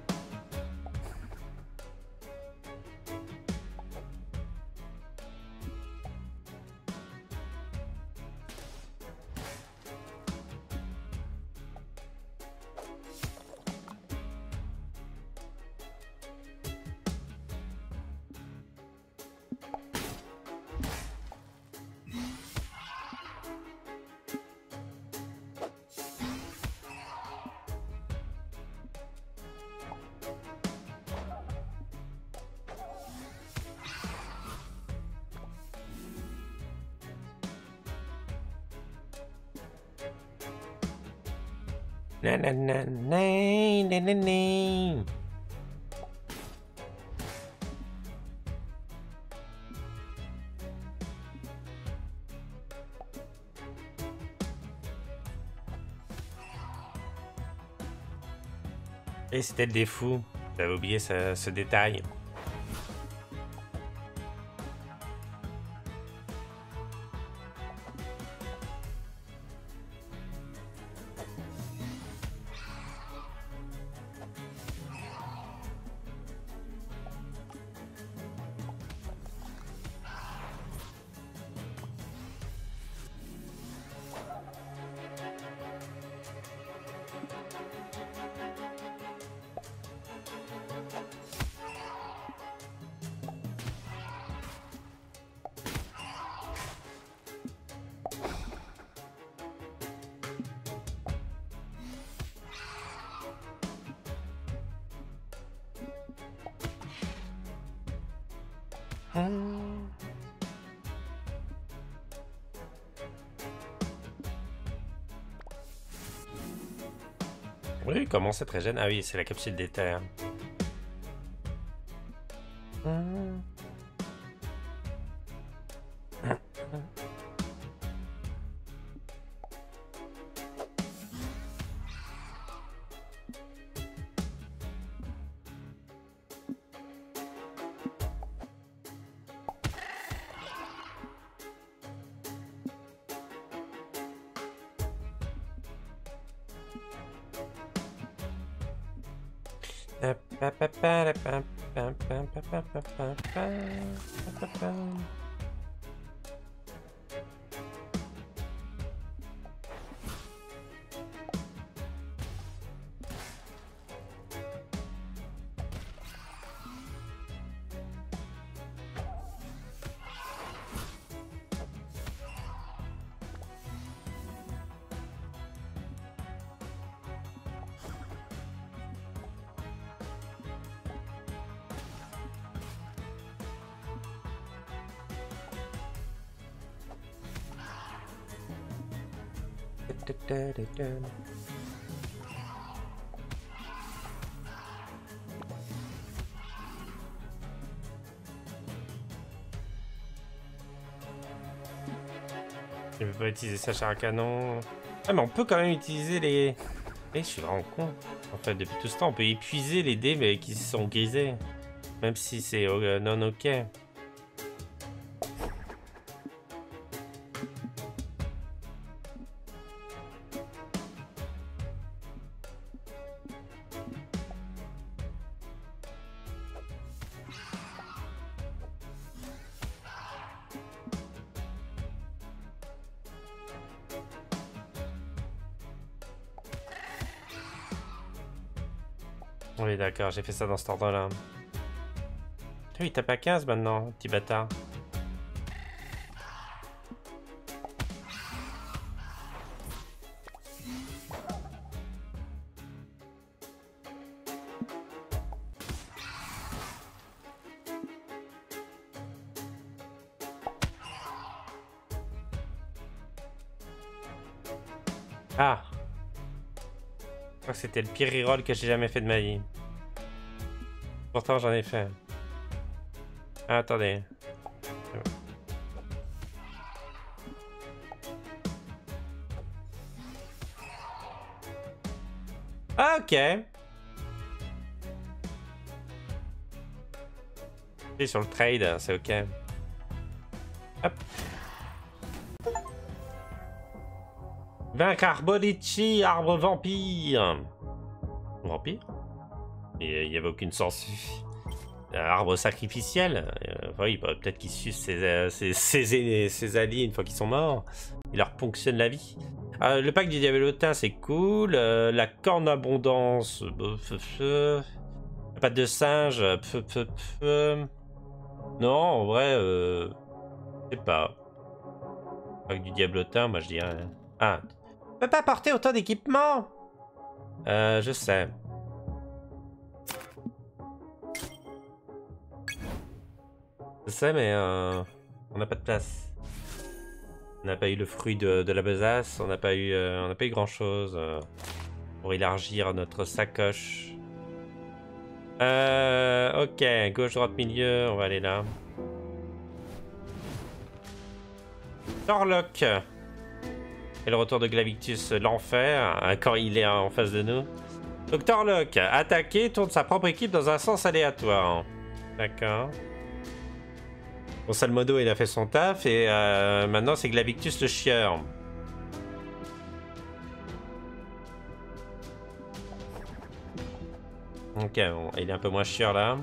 Nananana, nanana. Et c'était le défaut. J'avais oublié ce, ce détail. Hum. Oui, comment c'est très jeune. Ah oui, c'est la capsule d'éther. Hum. Je ne peux pas utiliser sa char à canon. Ah mais on peut quand même utiliser les... Et je suis vraiment con. En fait, depuis tout ce temps, on peut épuiser les dés mais qui sont grisés. Même si c'est euh, non ok. Oui, d'accord, j'ai fait ça dans cet ordre-là. Oui, t'as pas quinze maintenant, petit bâtard. Ah! Je crois que c'était le pire reroll que j'ai jamais fait de ma vie. Pourtant, j'en ai fait. Ah, attendez. Ah, ok. Et sur le trade, c'est ok. Hop. Vaincre Arbolici, arbre vampire. Vampire? Il n'y avait aucune sens. Arbre sacrificiel. Euh, oui, bah, peut-être qu'il suce ses, euh, ses, ses, ses alliés une fois qu'ils sont morts. Il leur ponctionne la vie. Euh, le pack du diablotin, c'est cool. Euh, la corne abondance. La patte de singe. Peu, peu, peu. Non, en vrai, euh, je sais pas. Le pack du diablotin, moi je dirais. Ah. On peut pas porter autant d'équipements. Euh, je sais. Je sais, mais euh, on n'a pas de place. On n'a pas eu le fruit de, de la besace, on n'a pas eu, euh, on n'a pas eu grand chose euh, pour élargir notre sacoche. Euh, ok, gauche, droite, milieu, on va aller là. Torlock. Et le retour de Glavictus, l'enfer, hein, quand il est en face de nous. Donc Torlock, attaquer, tourne sa propre équipe dans un sens aléatoire. D'accord. Bon, Salmodo, il a fait son taf, et euh, maintenant c'est Glavictus le chieur. Ok, bon, il est un peu moins chieur là.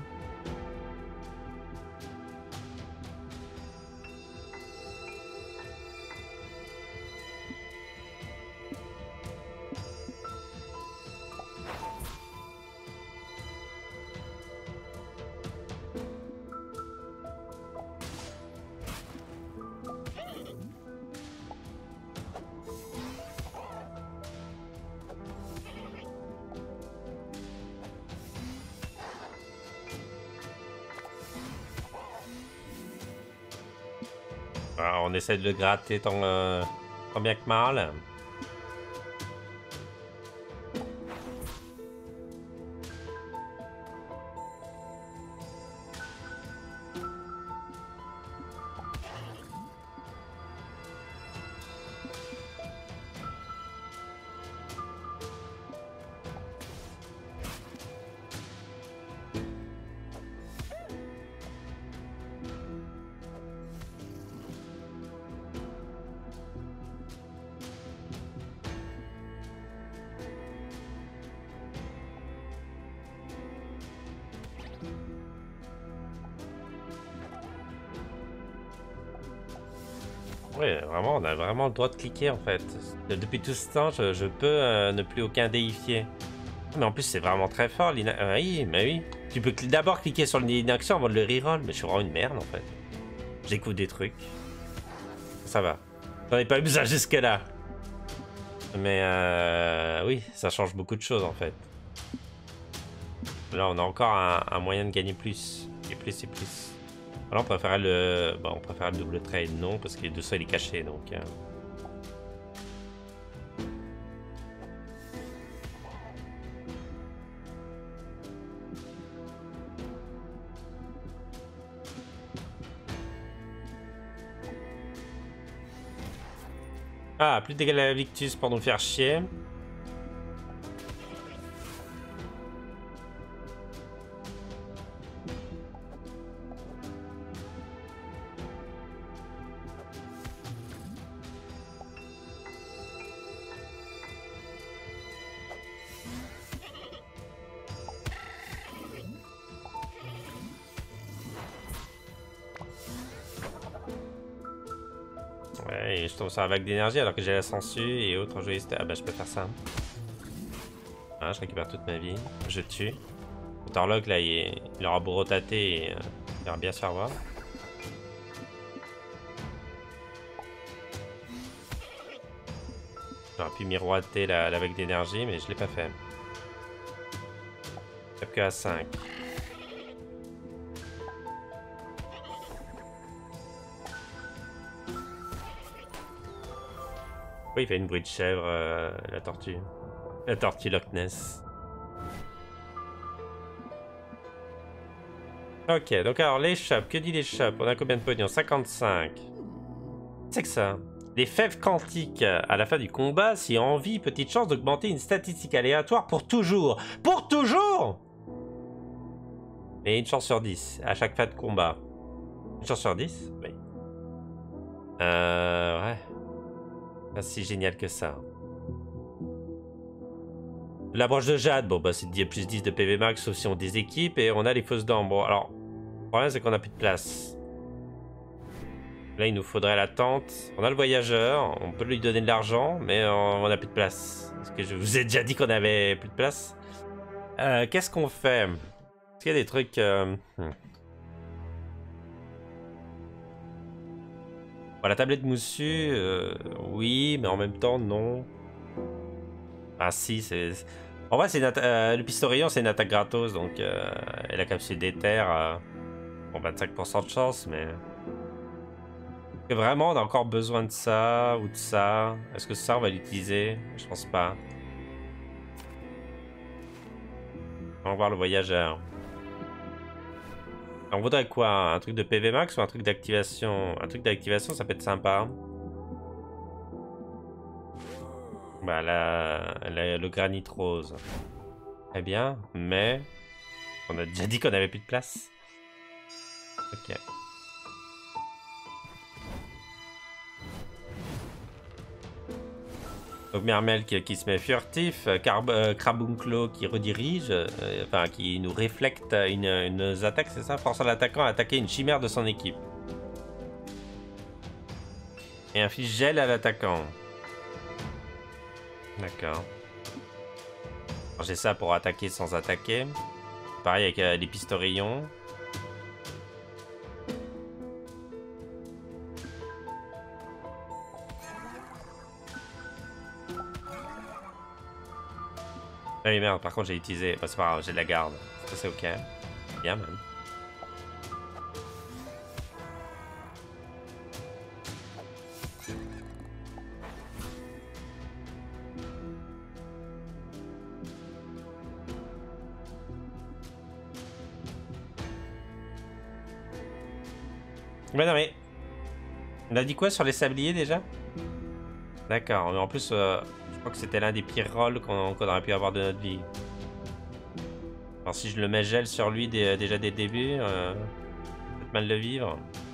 Alors, on essaie de le gratter tant, euh, tant bien que mal. Oui, vraiment, on a vraiment le droit de cliquer en fait. Depuis tout ce temps, je, je peux euh, ne plus aucun déifier. Mais en plus, c'est vraiment très fort l'ina... Ah oui, mais oui. Tu peux cl d'abord cliquer sur l'inaction avant de le reroll, mais je suis vraiment une merde en fait. J'écoute des trucs. Ça va. J'en ai pas eu besoin jusque là. Mais euh, oui, ça change beaucoup de choses en fait. Là, on a encore un, un moyen de gagner plus. Et plus et plus. Alors on préférait le... Bon, on préférait le double trade, non, parce que de ça il est caché, donc... Euh... Ah, plus de Glavictus pour nous faire chier. et je tombe sur la vague d'énergie alors que j'ai la sangsue et autres jouistes. Ah bah je peux faire ça. Ah, je récupère toute ma vie. Je tue. Le Torlock là, il, il aura beau rotater et euh, il va bien se faire voir. J'aurais pu miroiter la, la vague d'énergie, mais je l'ai pas fait. Je tape que à cinq. Oui, il fait une bruit de chèvre, euh, la tortue. La tortue Loch Ness. Ok, donc alors les shops, que dit les shops? On a combien de pognon? cinquante-cinq. C'est que ça. Les fèves quantiques à la fin du combat, si envie, petite chance d'augmenter une statistique aléatoire pour toujours. Pour toujours! Mais une chance sur dix à chaque fin de combat. Une chance sur dix? Oui. Euh... Ouais. Pas si génial que ça. La broche de jade, bon bah c'est plus dix de P V max sauf si on déséquipe et on a les fausses dents. Bon alors, le problème c'est qu'on a plus de place. Là il nous faudrait la tente. On a le voyageur, on peut lui donner de l'argent, mais on a plus de place. Parce que je vous ai déjà dit qu'on avait plus de place. Euh, Qu'est-ce qu'on fait? Est-ce qu'il y a des trucs... Euh... Hmm. Bon, la tablette moussue, euh, oui, mais en même temps, non. Ah si, c'est... En vrai, c'est euh, le pistorion, c'est une attaque gratos, donc... Euh, et la capsule d'éther, euh, bon, vingt-cinq pour cent de chance, mais... Est-ce que vraiment, on a encore besoin de ça, ou de ça? Est-ce que ça, on va l'utiliser? Je pense pas. On va voir le voyageur. On voudrait quoi? Un truc de P V max ou un truc d'activation? Un truc d'activation, ça peut être sympa. Bah là, là, le granit rose. Très bien, mais... On a déjà dit qu'on avait plus de place. Ok. Donc Mermel qui, qui se met furtif, euh, Crabunclo qui redirige, euh, enfin qui nous réflecte une, une attaque, c'est ça? Forçant l'attaquant à attaquer une chimère de son équipe. Et inflige gel à l'attaquant. D'accord. J'ai ça pour attaquer sans attaquer. Pareil avec euh, les pistorillons. Ah oui merde, par contre j'ai utilisé... Bah, c'est pas grave, j'ai de la garde. Ça c'est ok. Bien même. Mais non mais... On a dit quoi sur les sabliers déjà? D'accord, mais en plus, euh, je crois que c'était l'un des pires rôles qu'on qu'on aurait pu avoir de notre vie. Alors si je le mets gel sur lui dès, déjà dès le début, euh, peut-être mal le vivre.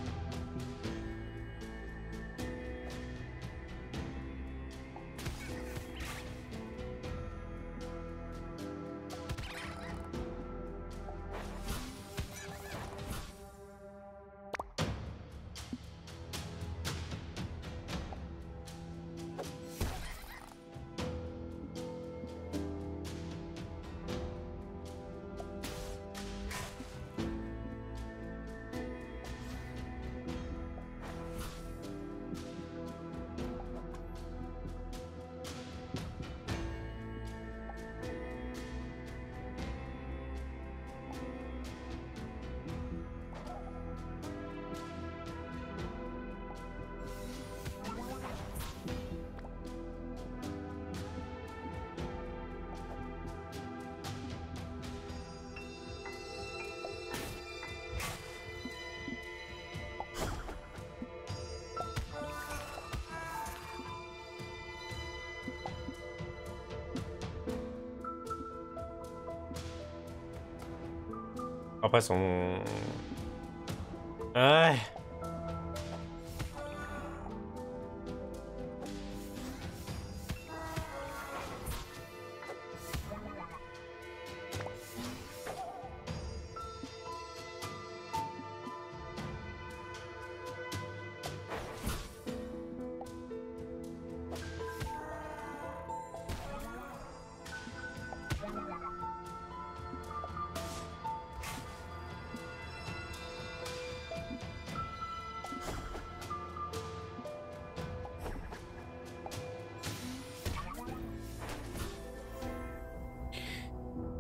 Après son... Ouais.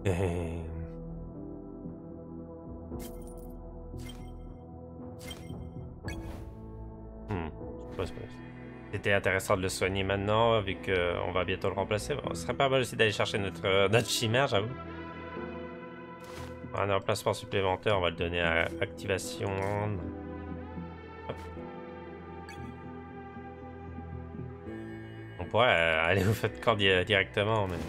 Et... Hmm. C'était intéressant de le soigner maintenant, vu qu'on va bientôt le remplacer. Bon, ce serait pas mal aussi d'aller chercher notre, euh, notre chimère, j'avoue. Un emplacement supplémentaire, on va le donner à activation. Hop. On pourrait euh, aller au feu de camp di directement, mais...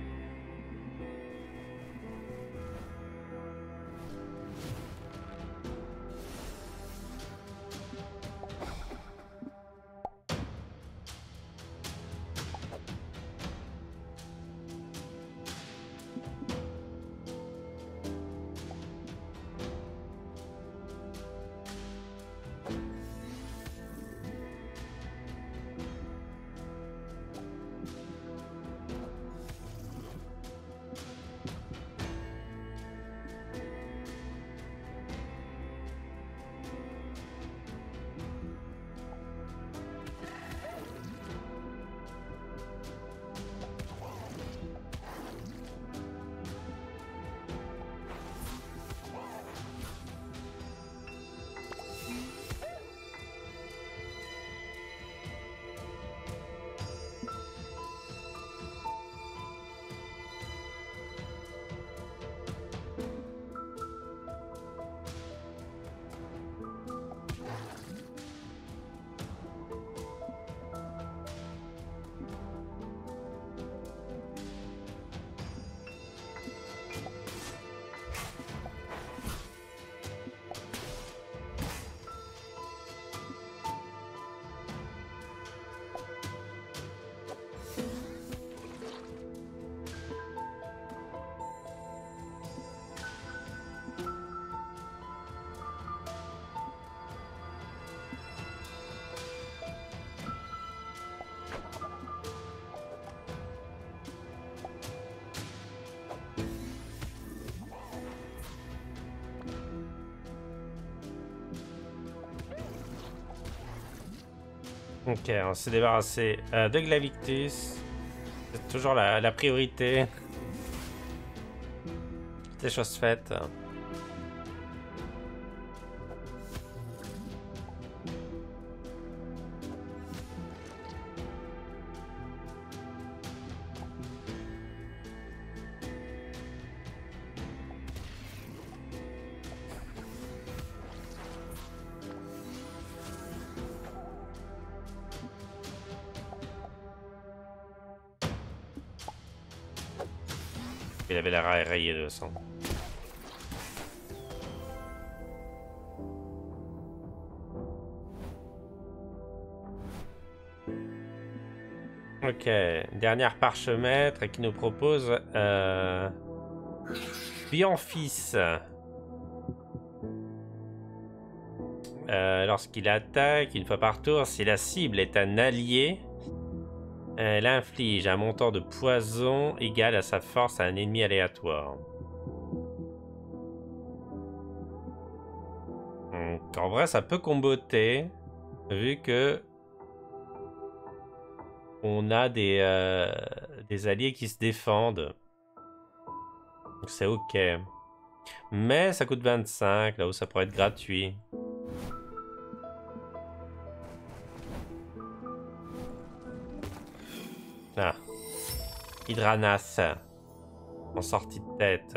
Ok, on s'est débarrassé euh, de Glavictus. C'est toujours la, la priorité. C'est chose faite. Il avait l'air rayé de sang. Ok, dernière parchemêtre qui nous propose euh... Bienfils. Euh, Lorsqu'il attaque une fois par tour, si la cible est un allié, elle inflige un montant de poison égal à sa force à un ennemi aléatoire. Donc, en vrai, ça peut comboter, vu que on a des, euh, des alliés qui se défendent. Donc c'est ok. Mais ça coûte vingt-cinq, là où ça pourrait être gratuit. Ah. Hydranas. En sortie de tête.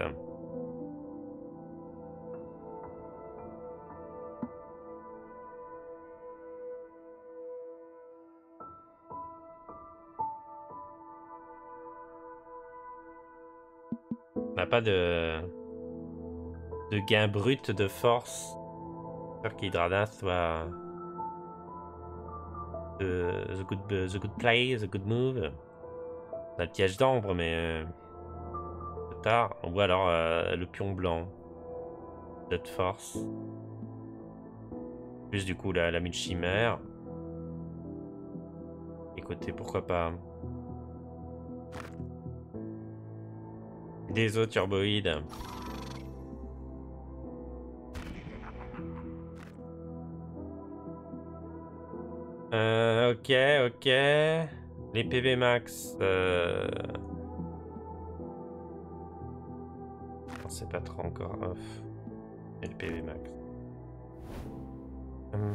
On n'a pas de... de gain brut de force. J'espère qu'Hydranas soit... The, the, good, the good play, the good move. On a le piège d'ombre, mais... Euh, tard. Ou alors euh, le pion blanc. De force. Plus du coup la, la mine chimère. Écoutez, pourquoi pas. Des eaux turboïdes. Euh, ok, ok. Les P V max. Euh... On sait pas trop encore. Off. Et le P V max. Hum.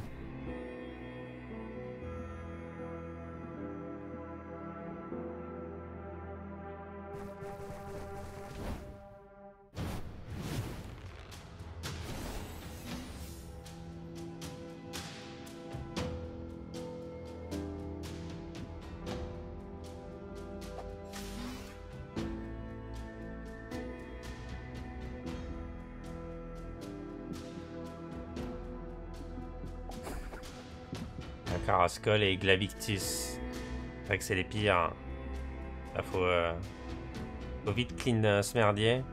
Carrascol et Glavictus. C'est vrai que c'est les pires. Hein. Là, faut, euh, faut vite clean euh, ce merdier.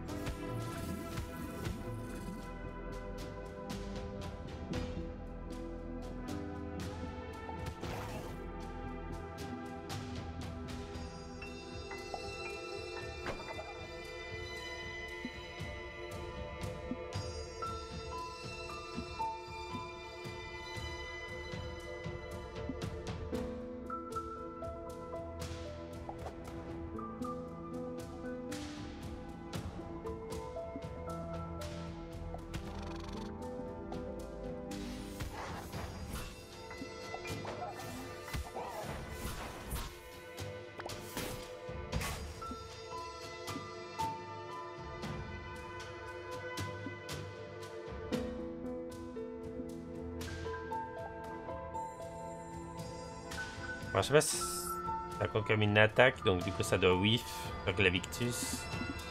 Alors, je sais pas si ça compte comme une attaque, donc du coup ça doit whiff avec la Victus.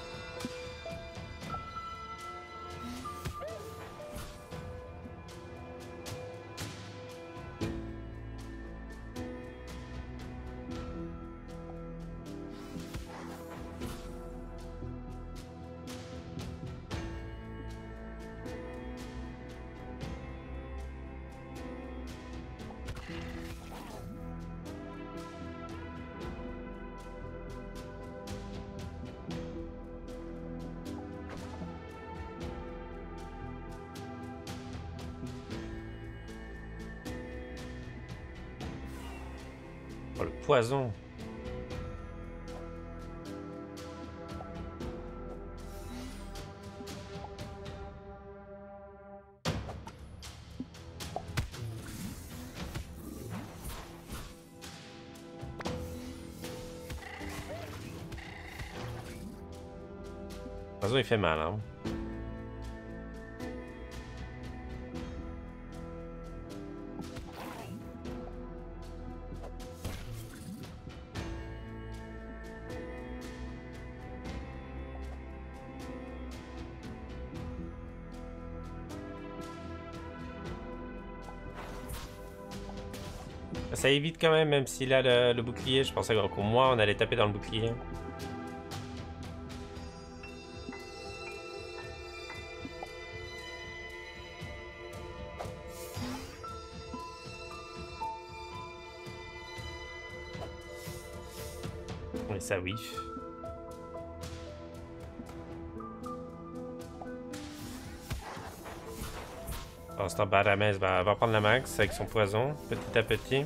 Oh, le poison. Le poison il fait mal, hein. Ça évite quand même, même s'il a le, le bouclier. Je pensais qu'au moins on allait taper dans le bouclier. Et ça whiff. Pour l'instant, Baramez va, va prendre la max avec son poison, petit à petit.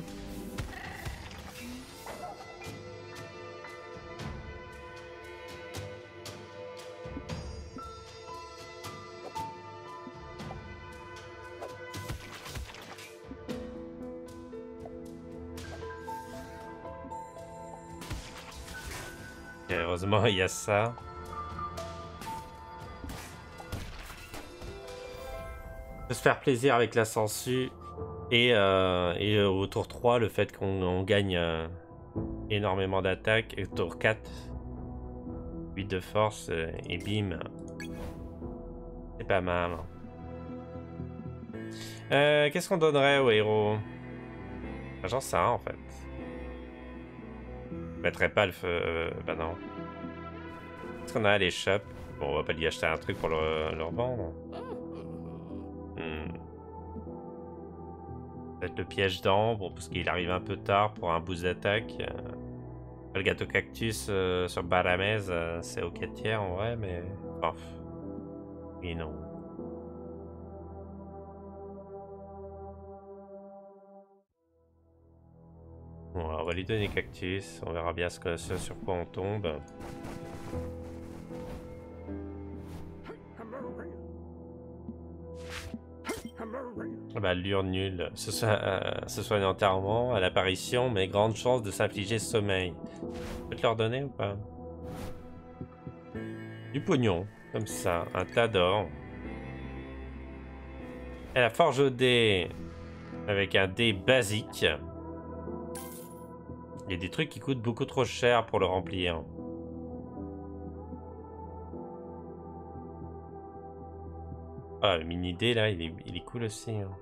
Et heureusement, il y a ça. On peut se faire plaisir avec la sangsue. Et, euh, et euh, au tour trois, le fait qu'on gagne euh, énormément d'attaques. Et au tour quatre, huit de force euh, et bim. C'est pas mal. Euh, Qu'est-ce qu'on donnerait au héros? J'en sais rien en fait. Je mettrais pas le feu. Euh, bah non. Est-ce qu'on a à l'échoppe? Bon, on va pas lui acheter un truc pour le, le revendre. Hmm. Peut-être le piège d'ambre, parce qu'il arrive un peu tard pour un boost d'attaque. Euh, le gâteau cactus euh, sur Baramez, euh, c'est au quatre tiers en vrai, mais. Bof. Et non. Bon, alors on va lui donner cactus, on verra bien ce, que, ce sur quoi on tombe. Bah, l'ure nulle. Ce soit, euh, ce soit un enterrement, à l'apparition, mais grande chance de s'infliger sommeil. Je peux te leur donner ou pas? Du pognon, comme ça, un tas d'or. Et la forge au dé, avec un dé basique. Il y a des trucs qui coûtent beaucoup trop cher pour le remplir. Ah, le mini dé là, il est, il est cool aussi. Hein.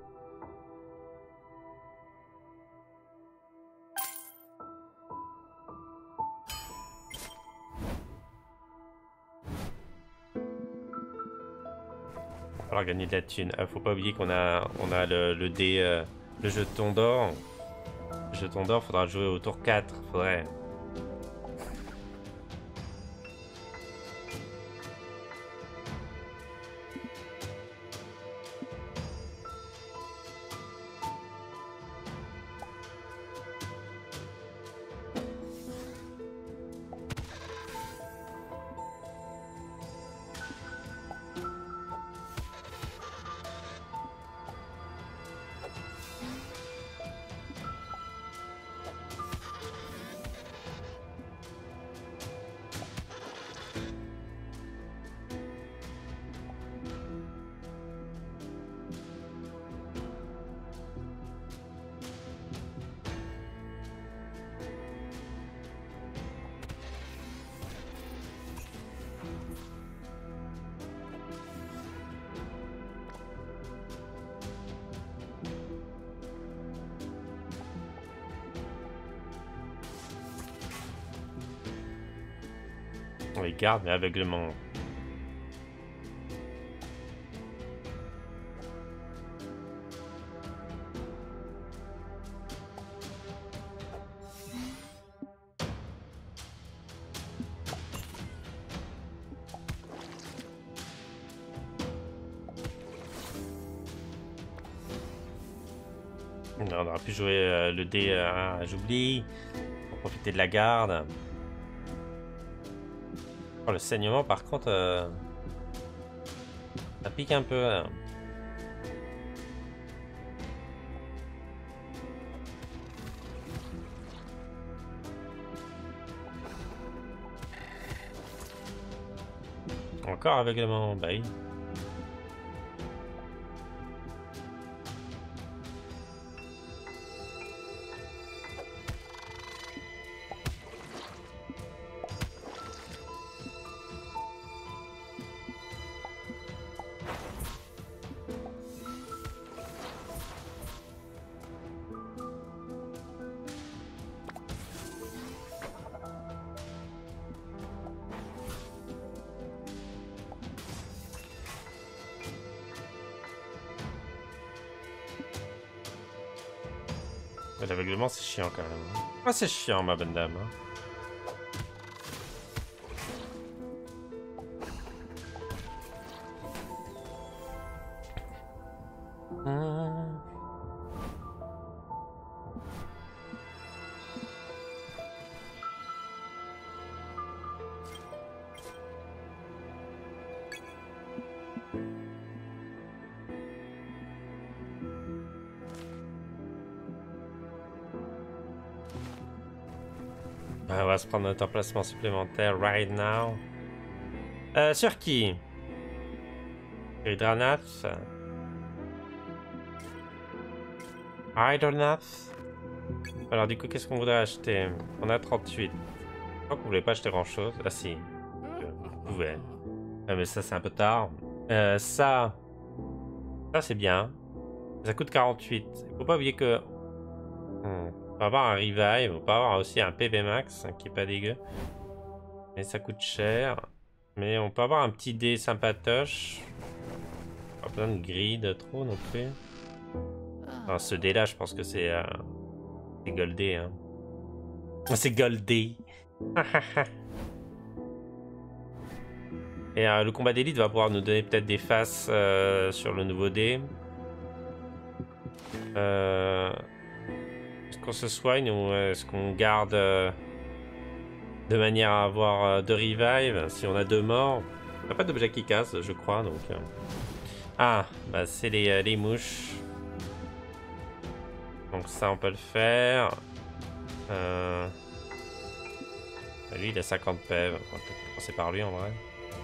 Il va falloir gagner de la thune. Ah, faut pas oublier qu'on a, on a le, le dé, euh, le jeton d'or. Le jeton d'or, faudra jouer au tour quatre. Faudrait. On les garde, mais aveuglement. On aurait pu jouer euh, le dé, euh, j'oublie, pour profiter de la garde. Oh, le saignement, par contre, euh, ça pique un peu. Hein. Encore aveuglement, bah oui. L'aveuglement, c'est chiant quand même. Ah, c'est chiant, ma bonne dame. Hum. On va se prendre notre emplacement supplémentaire right now. Euh, sur qui? Hydranath. Hydranath. Alors du coup, qu'est-ce qu'on voudrait acheter? On a trente-huit. Je crois qu'on voulait pas acheter grand-chose. Ah si. On pouvait. Ah, mais ça, c'est un peu tard. Euh, ça... Ça, c'est bien. Ça coûte quarante-huit. Il faut pas oublier que... Hmm. On va avoir un revive, on va avoir aussi un P V max hein, qui est pas dégueu. Mais ça coûte cher. Mais on peut avoir un petit dé sympatoche. Pas besoin de grid trop non plus. Enfin, ce dé là, je pense que c'est euh, c'est goldé. Hein. C'est goldé. Et euh, le combat d'élite va pouvoir nous donner peut-être des faces euh, sur le nouveau dé. Euh... Est-ce qu'on se soigne ou est-ce qu'on garde euh, de manière à avoir euh, deux revive si on a deux morts? a pas d'objet qui casse, je crois, donc... Euh... Ah, bah c'est les, euh, les mouches. Donc ça, on peut le faire. Euh... Lui, il a cinquante P E V. On va peut-être commencer par lui, en vrai.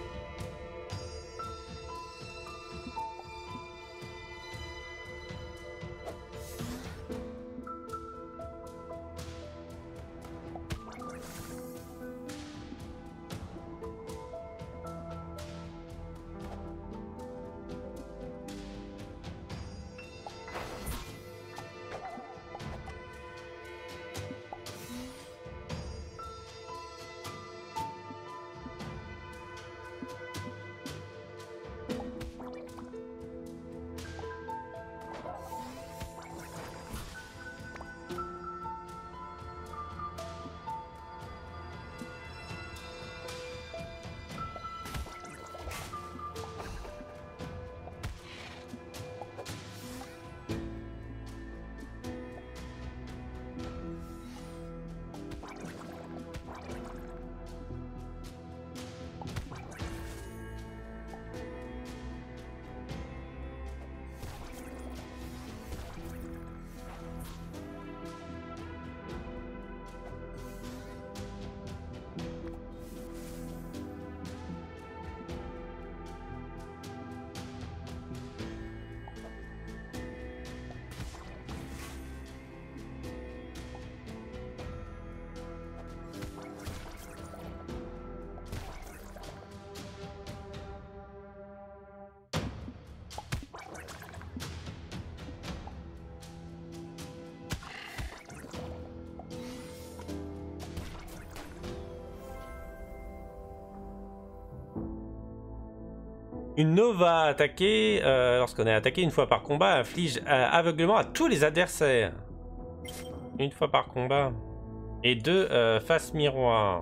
Une Nova attaquée, euh, lorsqu'on est attaqué une fois par combat, inflige euh, aveuglement à tous les adversaires. Une fois par combat. Et deux euh, face miroir.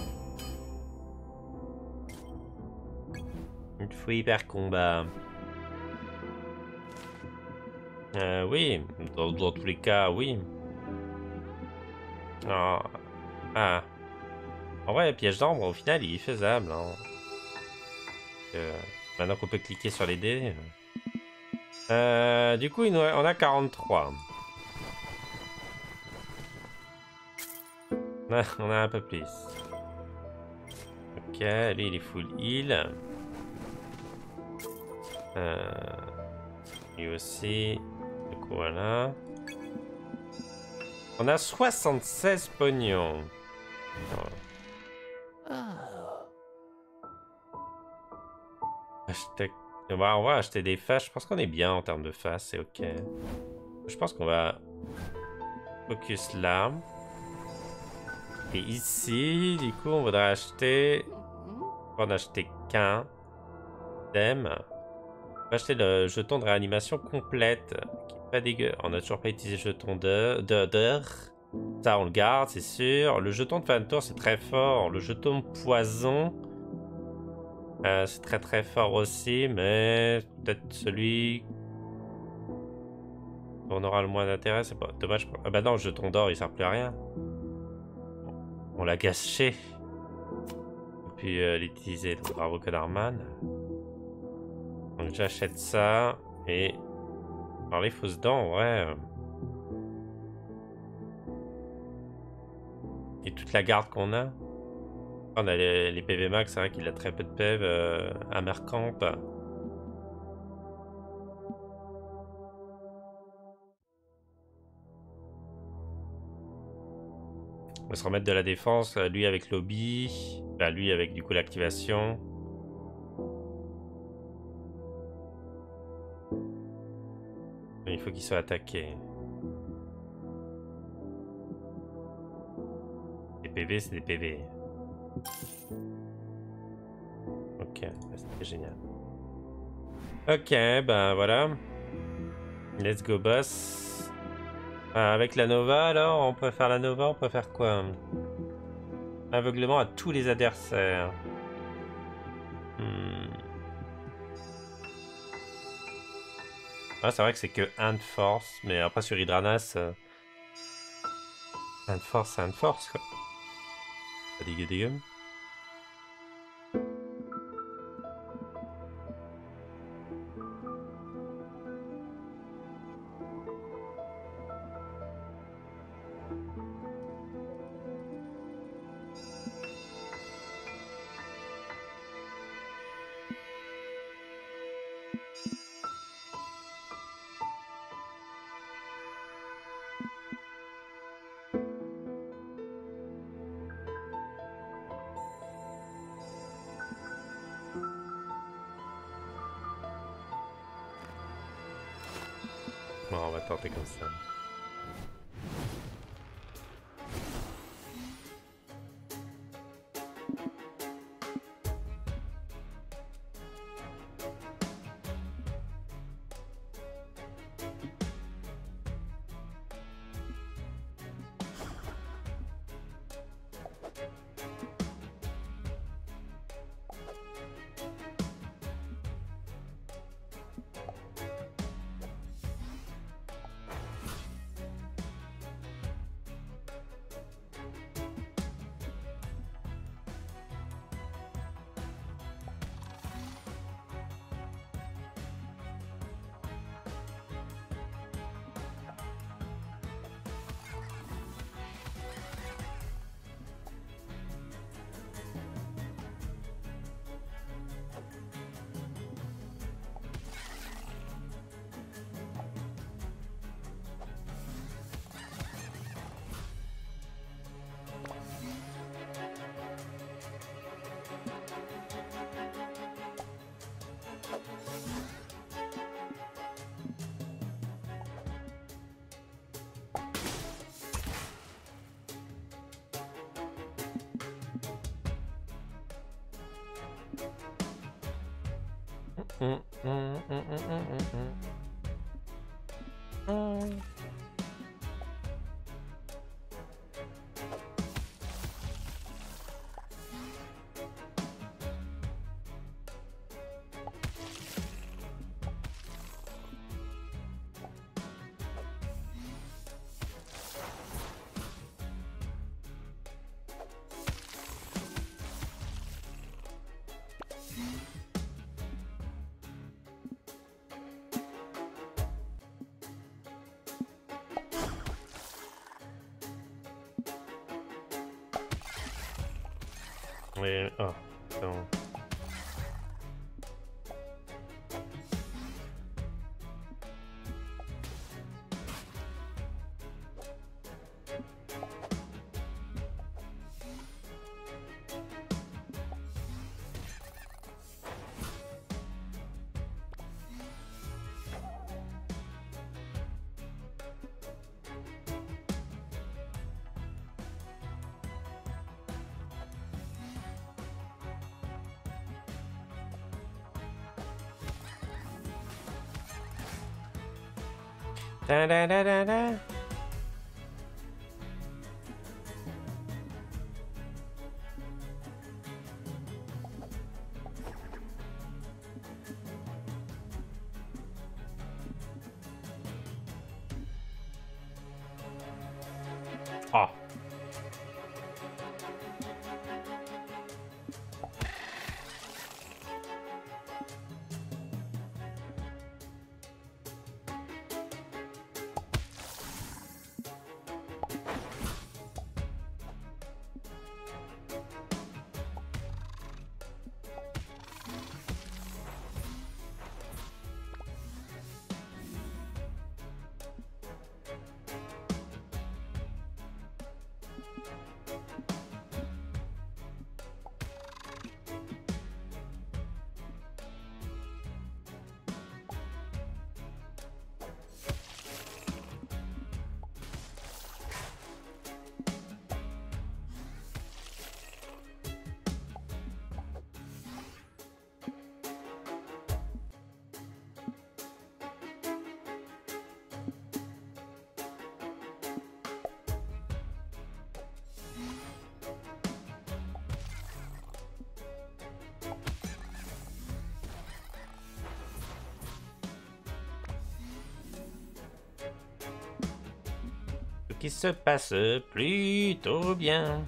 Une fois hyper combat. Euh, oui, dans, dans tous les cas, oui. Ah. ah. En vrai, piège d'ambre, au final, il est faisable. Hein. Euh, maintenant qu'on peut cliquer sur les dés. Euh, du coup, il nous a, on a quarante-trois. On a un peu plus. Ok, lui, il est full heal. Euh, lui aussi. Du coup, voilà. On a soixante-seize pognons. Acheter... On va, on va acheter des faces. Je pense qu'on est bien en termes de faces. C'est ok. Je pense qu'on va focus là. Et ici, du coup, on voudrait acheter... On va en acheter qu'un. Thème. On va acheter le jeton de réanimation complète. Qui est pas dégueu. On a toujours pas utilisé le jeton de... de... d'heure. Ça, on le garde, c'est sûr. Le jeton de fin de tour, c'est très fort. Le jeton de poison... Euh, c'est très très fort aussi, mais... Peut-être celui... On aura le moins d'intérêt, c'est pas... Dommage. Ah bah non, le jeton d'or, il sert plus à rien. On l'a gâché. Puis euh, l'utiliser. Donc, bravo Codarman. Donc j'achète ça. Et... Alors les fausses dents, ouais. Euh... Et toute la garde qu'on a. On a les, les P V max, c'est vrai qu'il a très peu de P V. Euh, à Mercamp. On va se remettre de la défense. Lui avec lobby. Bah, lui avec du coup l'activation. Il faut qu'il soit attaqué. Les P V, c'est des P V. Ok, c'était génial. Ok, ben voilà. Let's go boss. Ah, avec la Nova alors, on peut faire la Nova, on peut faire quoi? Aveuglement à tous les adversaires. Hmm. Ah, c'est vrai que c'est que un de force, mais après sur Hydranas, euh... un de force, c'est un de force quoi. Pas dégueu dégueu. Bon, on va tenter comme ça. Hum, hum, hum, hum, hum, hum. Hum. Oui, oh, non. Da da da da da. Ah. Ce qui se passe plutôt bien.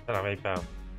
Ça la réveille pas.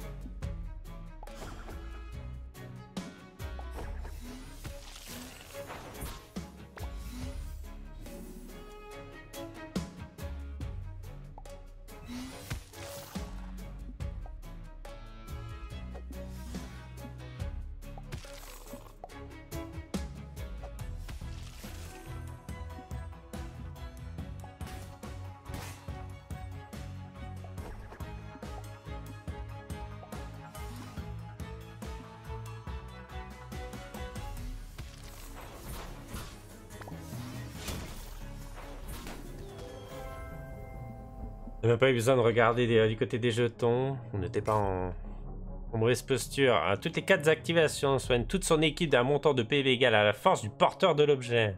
On n'a pas eu besoin de regarder des, du côté des jetons. On n'était pas en, en mauvaise posture. À toutes les quatre activations soignent toute son équipe d'un montant de P V égal à la force du porteur de l'objet.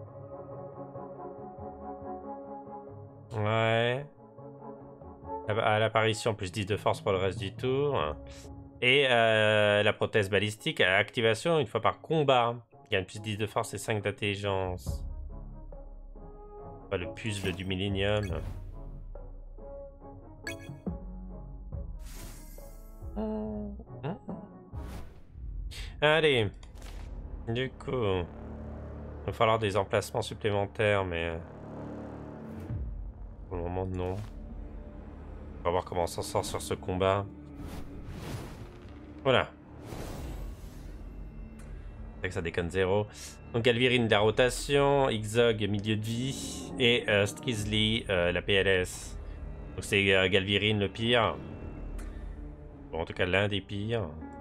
Ouais. À l'apparition, plus dix de force pour le reste du tour. Et euh, la prothèse balistique à activation une fois par combat. Gagne plus dix de force et cinq d'intelligence. Le puzzle du millénium. Allez. Du coup, il va falloir des emplacements supplémentaires, mais pour le moment, non. On va voir comment on s'en sort sur ce combat. Voilà. C'est que ça déconne zéro. Donc Galvirine de la rotation, Xog milieu de vie et euh, Strizzly euh, la P L S. Donc c'est euh, Galvirine le pire. Bon, en tout cas l'un des pires.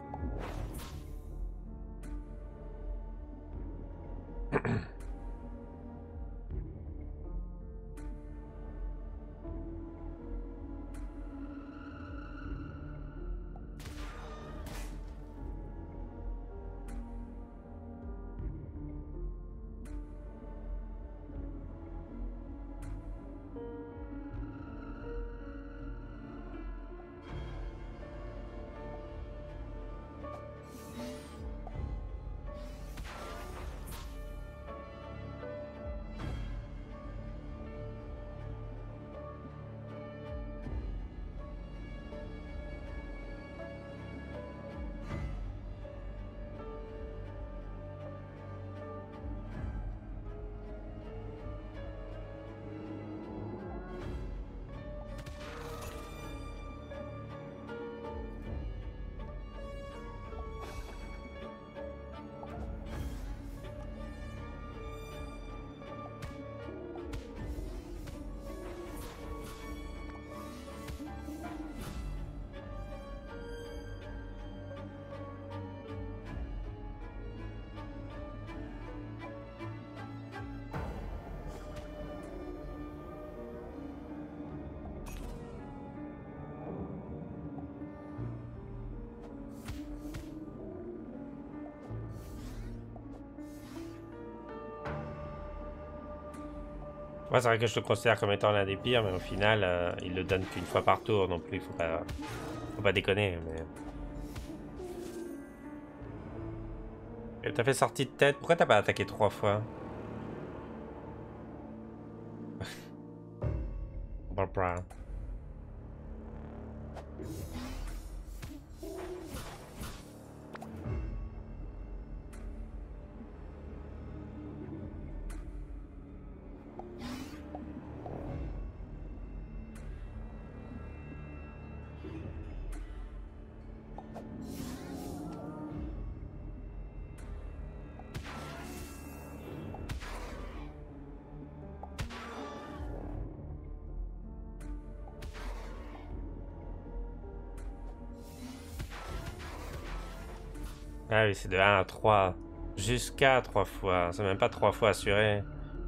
Moi, c'est vrai que je le considère comme étant l'un des pires, mais au final, euh, il le donne qu'une fois par tour non plus. Il faut pas, faut pas déconner. Mais t'as fait sortie de tête. Pourquoi t'as pas attaqué trois fois? Barbara. Ah oui, c'est de un à trois. Jusqu'à trois fois. C'est même pas trois fois assuré.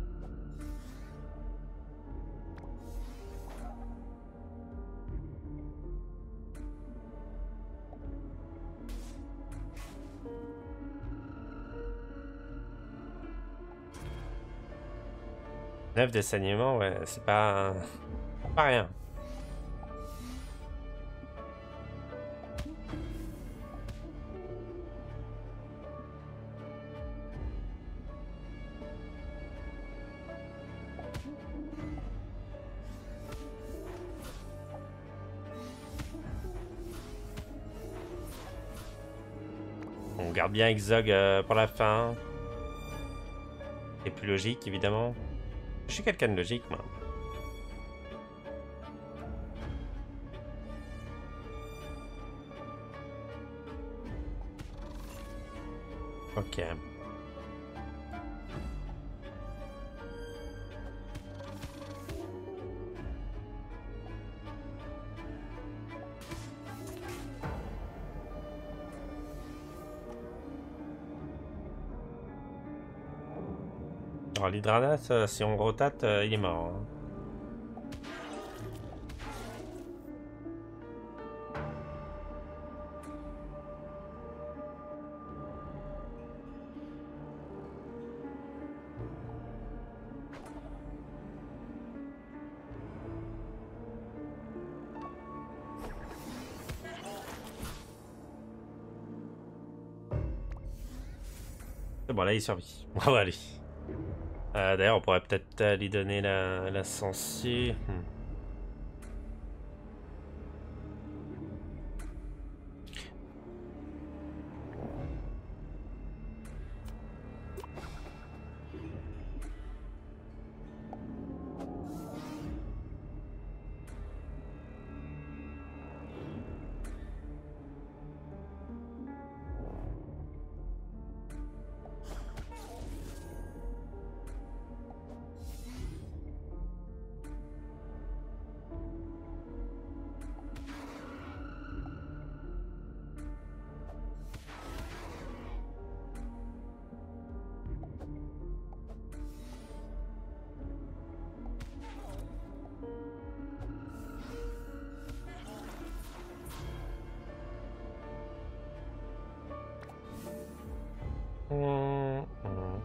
neuf de saignement, ouais, c'est pas... pas rien. garde bien Exog euh, pour la fin. C'est plus logique, évidemment. Je suis quelqu'un de logique, moi. Ok. Alors l'Hydranas, euh, si on rotate, euh, il est mort. Hein. C'est bon, là il survit. Bravo à lui. Euh, D'ailleurs, on pourrait peut-être euh, lui donner la, la censure. Hmm. Hmm, hmm.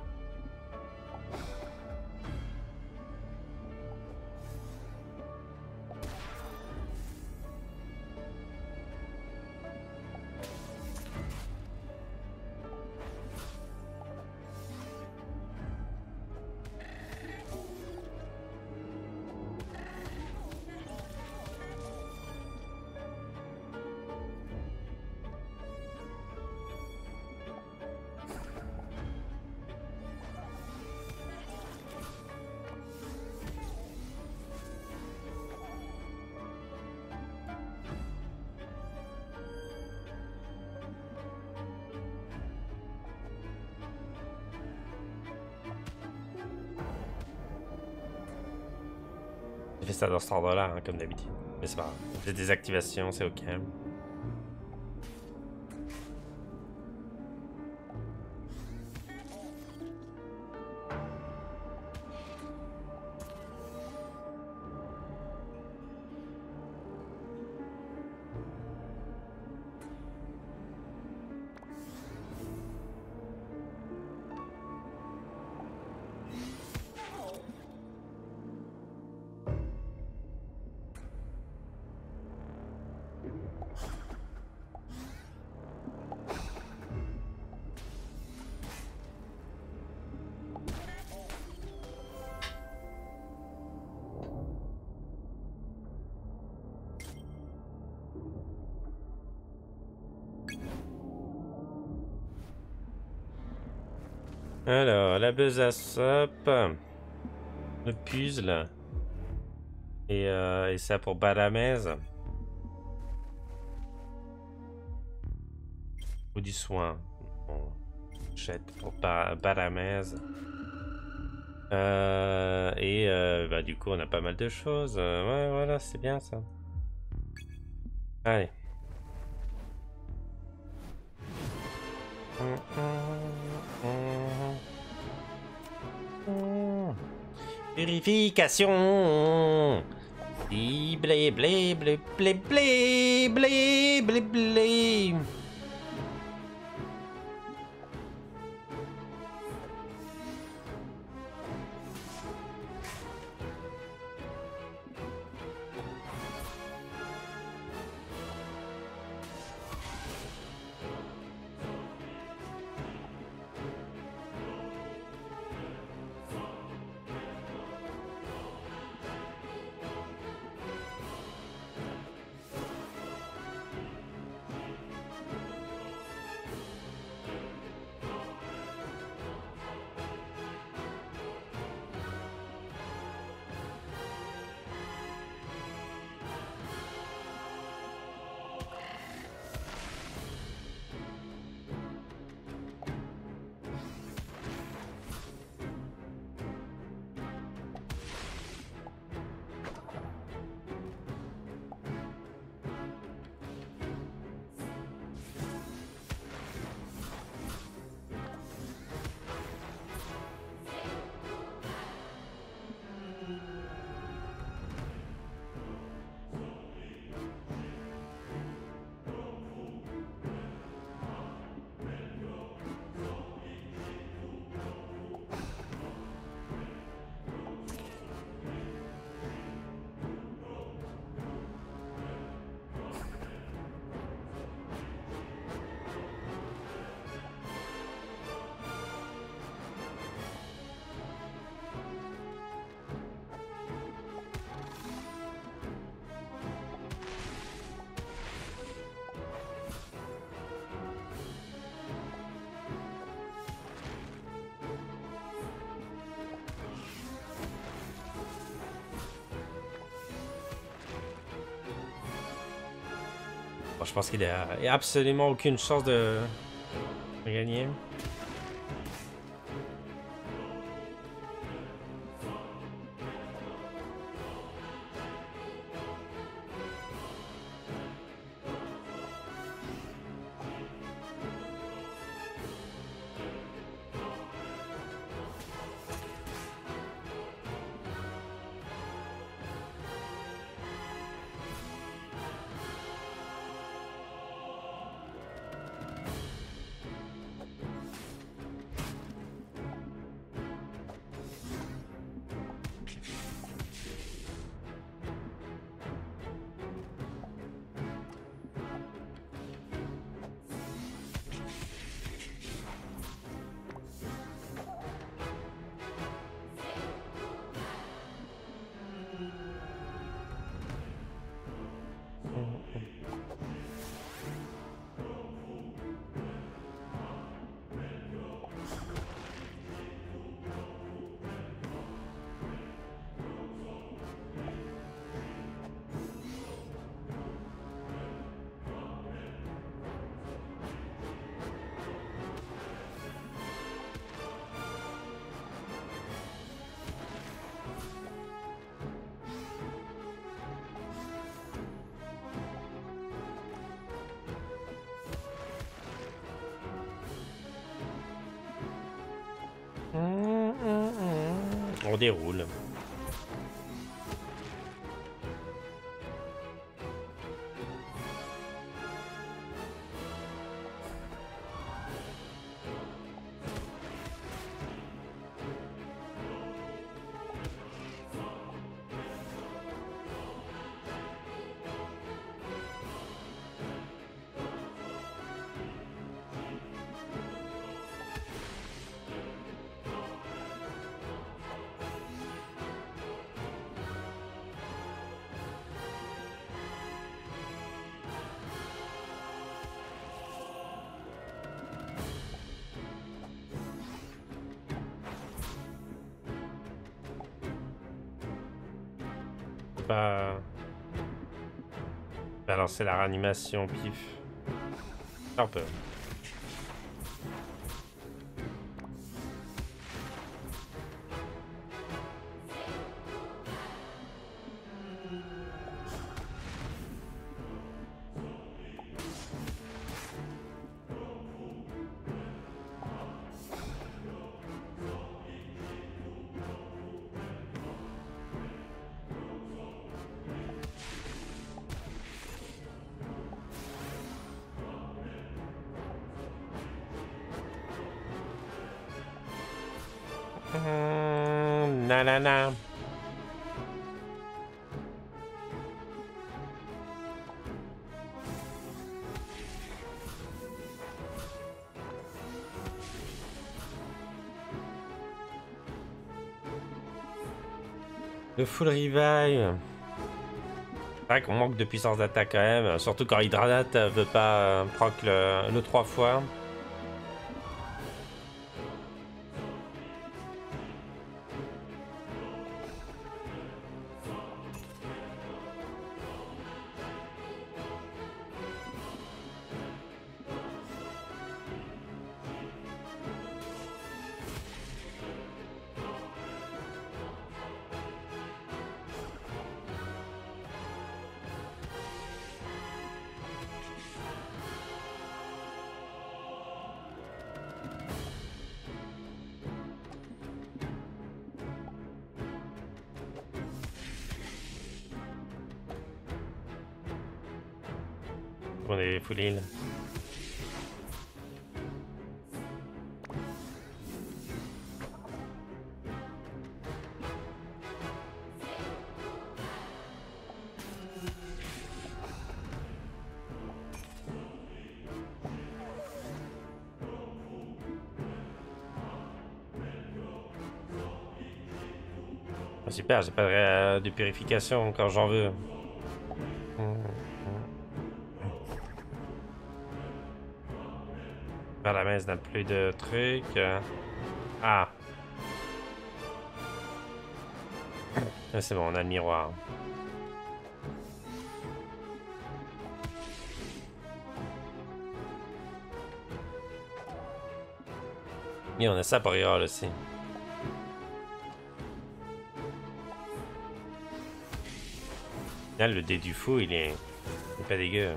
J'ai fait ça dans cet ordre-là, hein, comme d'habitude. Mais c'est pas grave. J'ai des activations, c'est ok. Alors, la besace, hop. Le puzzle. Et, euh, et ça pour Balamez. Ou du soin. Bon, jette pour ba Balamez. Euh, et euh, bah, du coup, on a pas mal de choses. Euh, ouais, voilà, c'est bien ça. Allez. Purification. Blé, blé, blé, blé, blé, blé, blé, blé. je pense qu'il a absolument aucune chance de, de gagner. On déroule. Pas balancer la réanimation pif. Un peu. Mmh, nanana. Le full revive. C'est vrai qu'on manque de puissance d'attaque quand même, surtout quand Hydralate veut pas proc le, le trois fois. On est full heal. Oh, super, j'ai pas de, de purification quand j'en veux. Vers la messe n'a plus de trucs. Ah. C'est bon, on a le miroir. Et on a ça pour reroll aussi. Là, le dé du fou, il est, il est pas dégueu.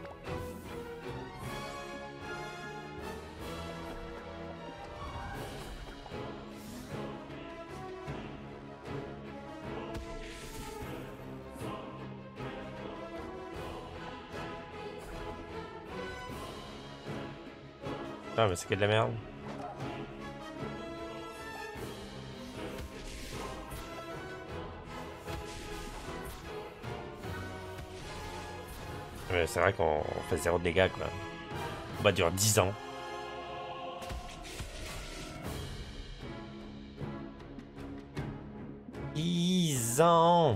Ah, mais c'est que de la merde. C'est vrai qu'on fait zéro de dégâts, quoi. On va durer dix ans. dix ans.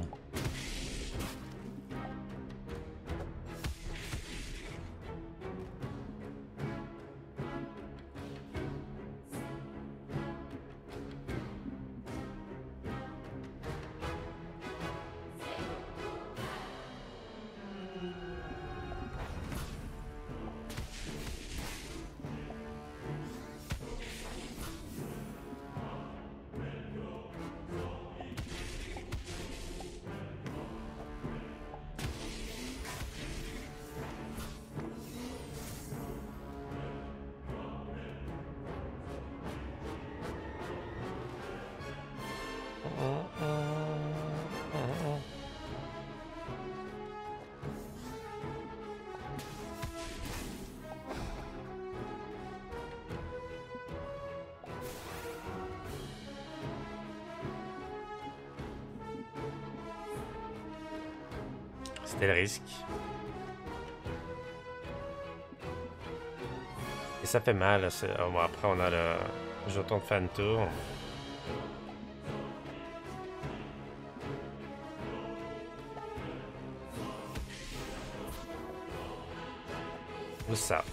C'était le risque. Et ça fait mal. Oh, bon, après, on a le jeton de fan tour. Où ça?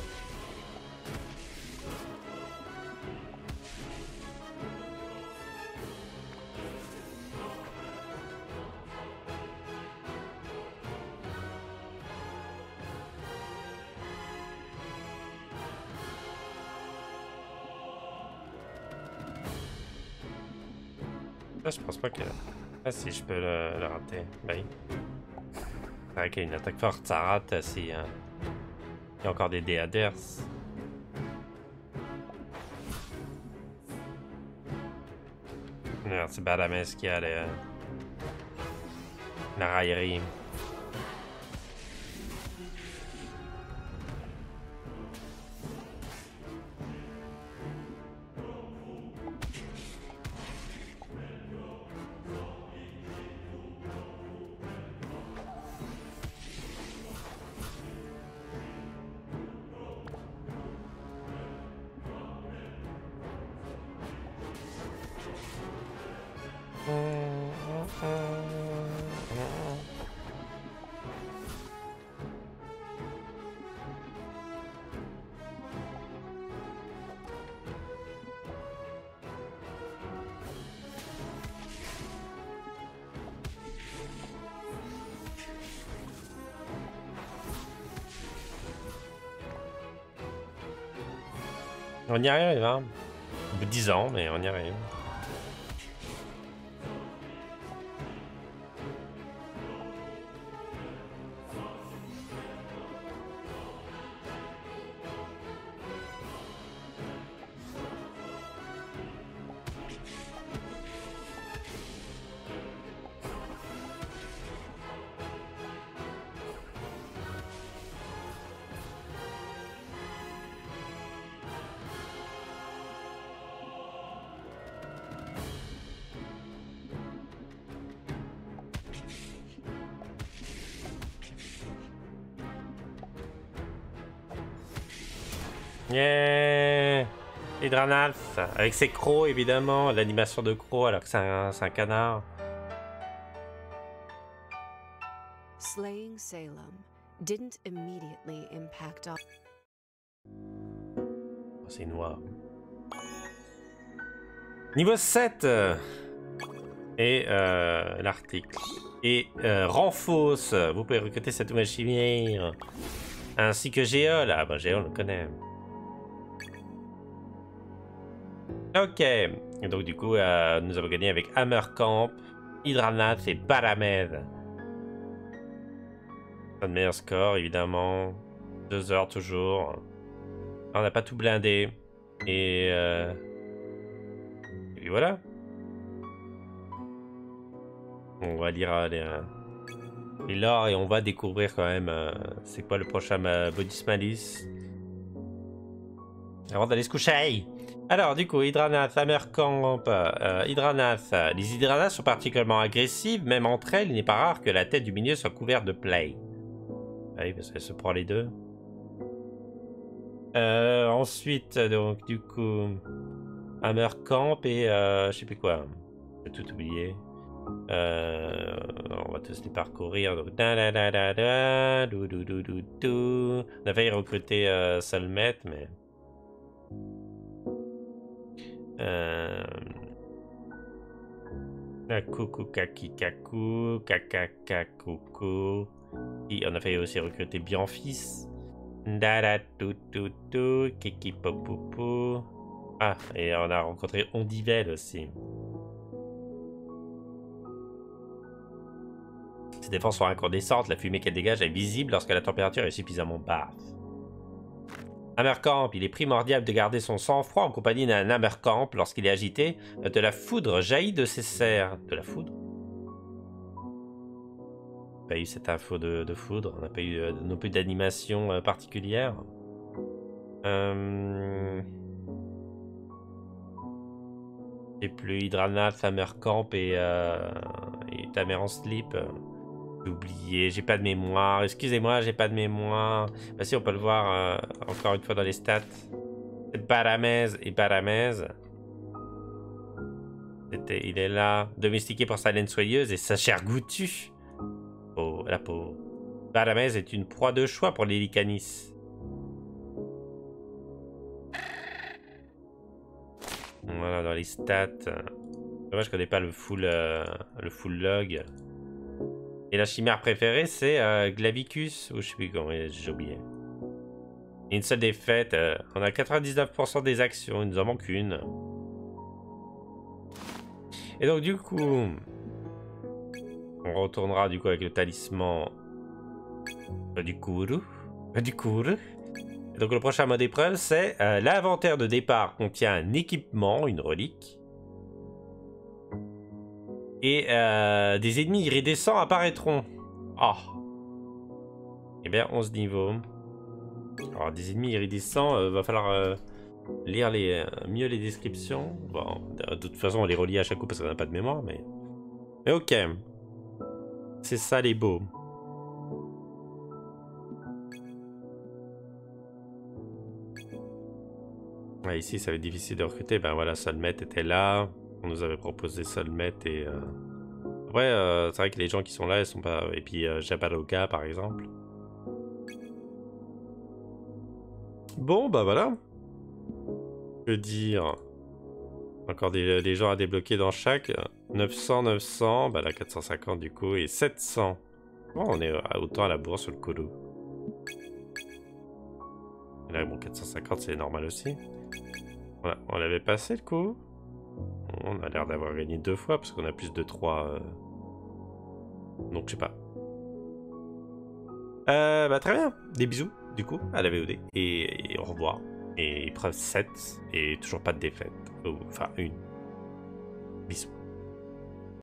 Là, je pense pas que... Ah si, je peux le, le rater. Ben. C'est vrai qu'il y a une attaque forte, ça rate si... Hein. Il y a encore des dés adverses. Merde, c'est Badames qui a les... la raillerie. On y arrive, hein. Au bout de dix ans, mais on y arrive. Yeah! Hydranalf, avec ses crocs évidemment, l'animation de crocs alors que c'est un, un canard. Slaying Salem didn't immediately impact on... Oh, c'est noir. Niveau sept! Et euh, l'article. Et euh, Renfos, vous pouvez recruter cette nouvelle chimère. Ainsi que Géol. Ah bah Géol on le connaît. Ok. Et donc du coup, euh, nous avons gagné avec Hammerkamp, Hydranath et Paramède. Pas de meilleur score, évidemment. Deux heures toujours. On n'a pas tout blindé. Et, euh... et puis voilà. On va lire euh, les, euh, les lores et on va découvrir quand même euh, c'est quoi le prochain euh, bonus malus. Avant d'aller se coucher. Alors du coup, Hydranath, Hammerkamp, euh, Hydranath. Les Hydranaths sont particulièrement agressives, même entre elles, il n'est pas rare que la tête du milieu soit couverte de plaies. Ah oui, parce qu'elle se prend les deux. Euh, ensuite, donc du coup, Hammerkamp et euh, je sais plus quoi. J'ai tout oublié. Euh, on va tous les parcourir. Donc, da, da, da, da, da, dou, dou, dou, dou, dou. On a failli recruter euh, Solmet, mais. Euh... Coucou, kaki, kaku, kaka, coucou. Et on a failli aussi recruter Bienfils. Dada, tout, tout, tout, kiki, popoupou. Ah, et on a rencontré Ondivel aussi. Ses défenses sont incandescentes, la fumée qu'elle dégage est visible lorsque la température est suffisamment basse. Hammerkamp, il est primordial de garder son sang-froid en compagnie d'un Hammerkamp lorsqu'il est agité. De la foudre jaillit de ses serres. De la foudre? On n'a pas eu cette info de, de foudre, on n'a pas eu euh, non plus d'animation euh, particulière. Euh... J'ai plus Hydranath, Hammerkamp et, euh, et Tamer en slip. J'ai oublié, j'ai pas de mémoire. Excusez-moi, j'ai pas de mémoire. Bah si, on peut le voir euh, encore une fois dans les stats. Paramèse et Paramèse. Il est là, domestiqué pour sa laine soyeuse et sa chair goûtue. Oh, la pauvre. Paramèse est une proie de choix pour les Lycanis. Voilà, dans les stats. Dommage, je connais pas le full, euh, le full log. Et la chimère préférée, c'est euh, Glavicus, ou je sais plus comment, j'ai oublié. Et une seule défaite, euh, on a quatre-vingt-dix-neuf pour cent des actions, il nous en manque une. Et donc du coup, on retournera du coup avec le talisman du Kuru. Du Kuru. Et donc le prochain mode épreuve, c'est euh, l'inventaire de départ contient un équipement, une relique. Et euh, des ennemis iridescents apparaîtront. Ah. Oh. Eh bien, onze niveaux. Alors, des ennemis iridescents, euh, va falloir euh, lire les, euh, mieux les descriptions. Bon, de toute façon, on les relie à chaque coup parce qu'on n'a pas de mémoire, mais... Mais ok. C'est ça, les beaux. Ouais, ici, ça va être difficile de recruter. Ben voilà, Solmet était là. On nous avait proposé Solmet et... Euh... Après, euh, c'est vrai que les gens qui sont là, ils sont pas... Et puis, euh, Jabadoka, par exemple. Bon, bah voilà. Que dire? Encore des, des gens à débloquer dans chaque. neuf cents, neuf cents, bah là, quatre cent cinquante du coup, et sept cents. Bon, on est autant à la bourse sur le colo. Et là, bon, quatre cent cinquante, c'est normal aussi. Voilà, on l'avait passé le coup. On a l'air d'avoir gagné deux fois parce qu'on a plus de trois. Euh... Donc, je sais pas. Euh, bah, très bien. Des bisous, du coup, à la V O D. Et, et au revoir. Et épreuve sept. Et toujours pas de défaite. Enfin, une. Bisous.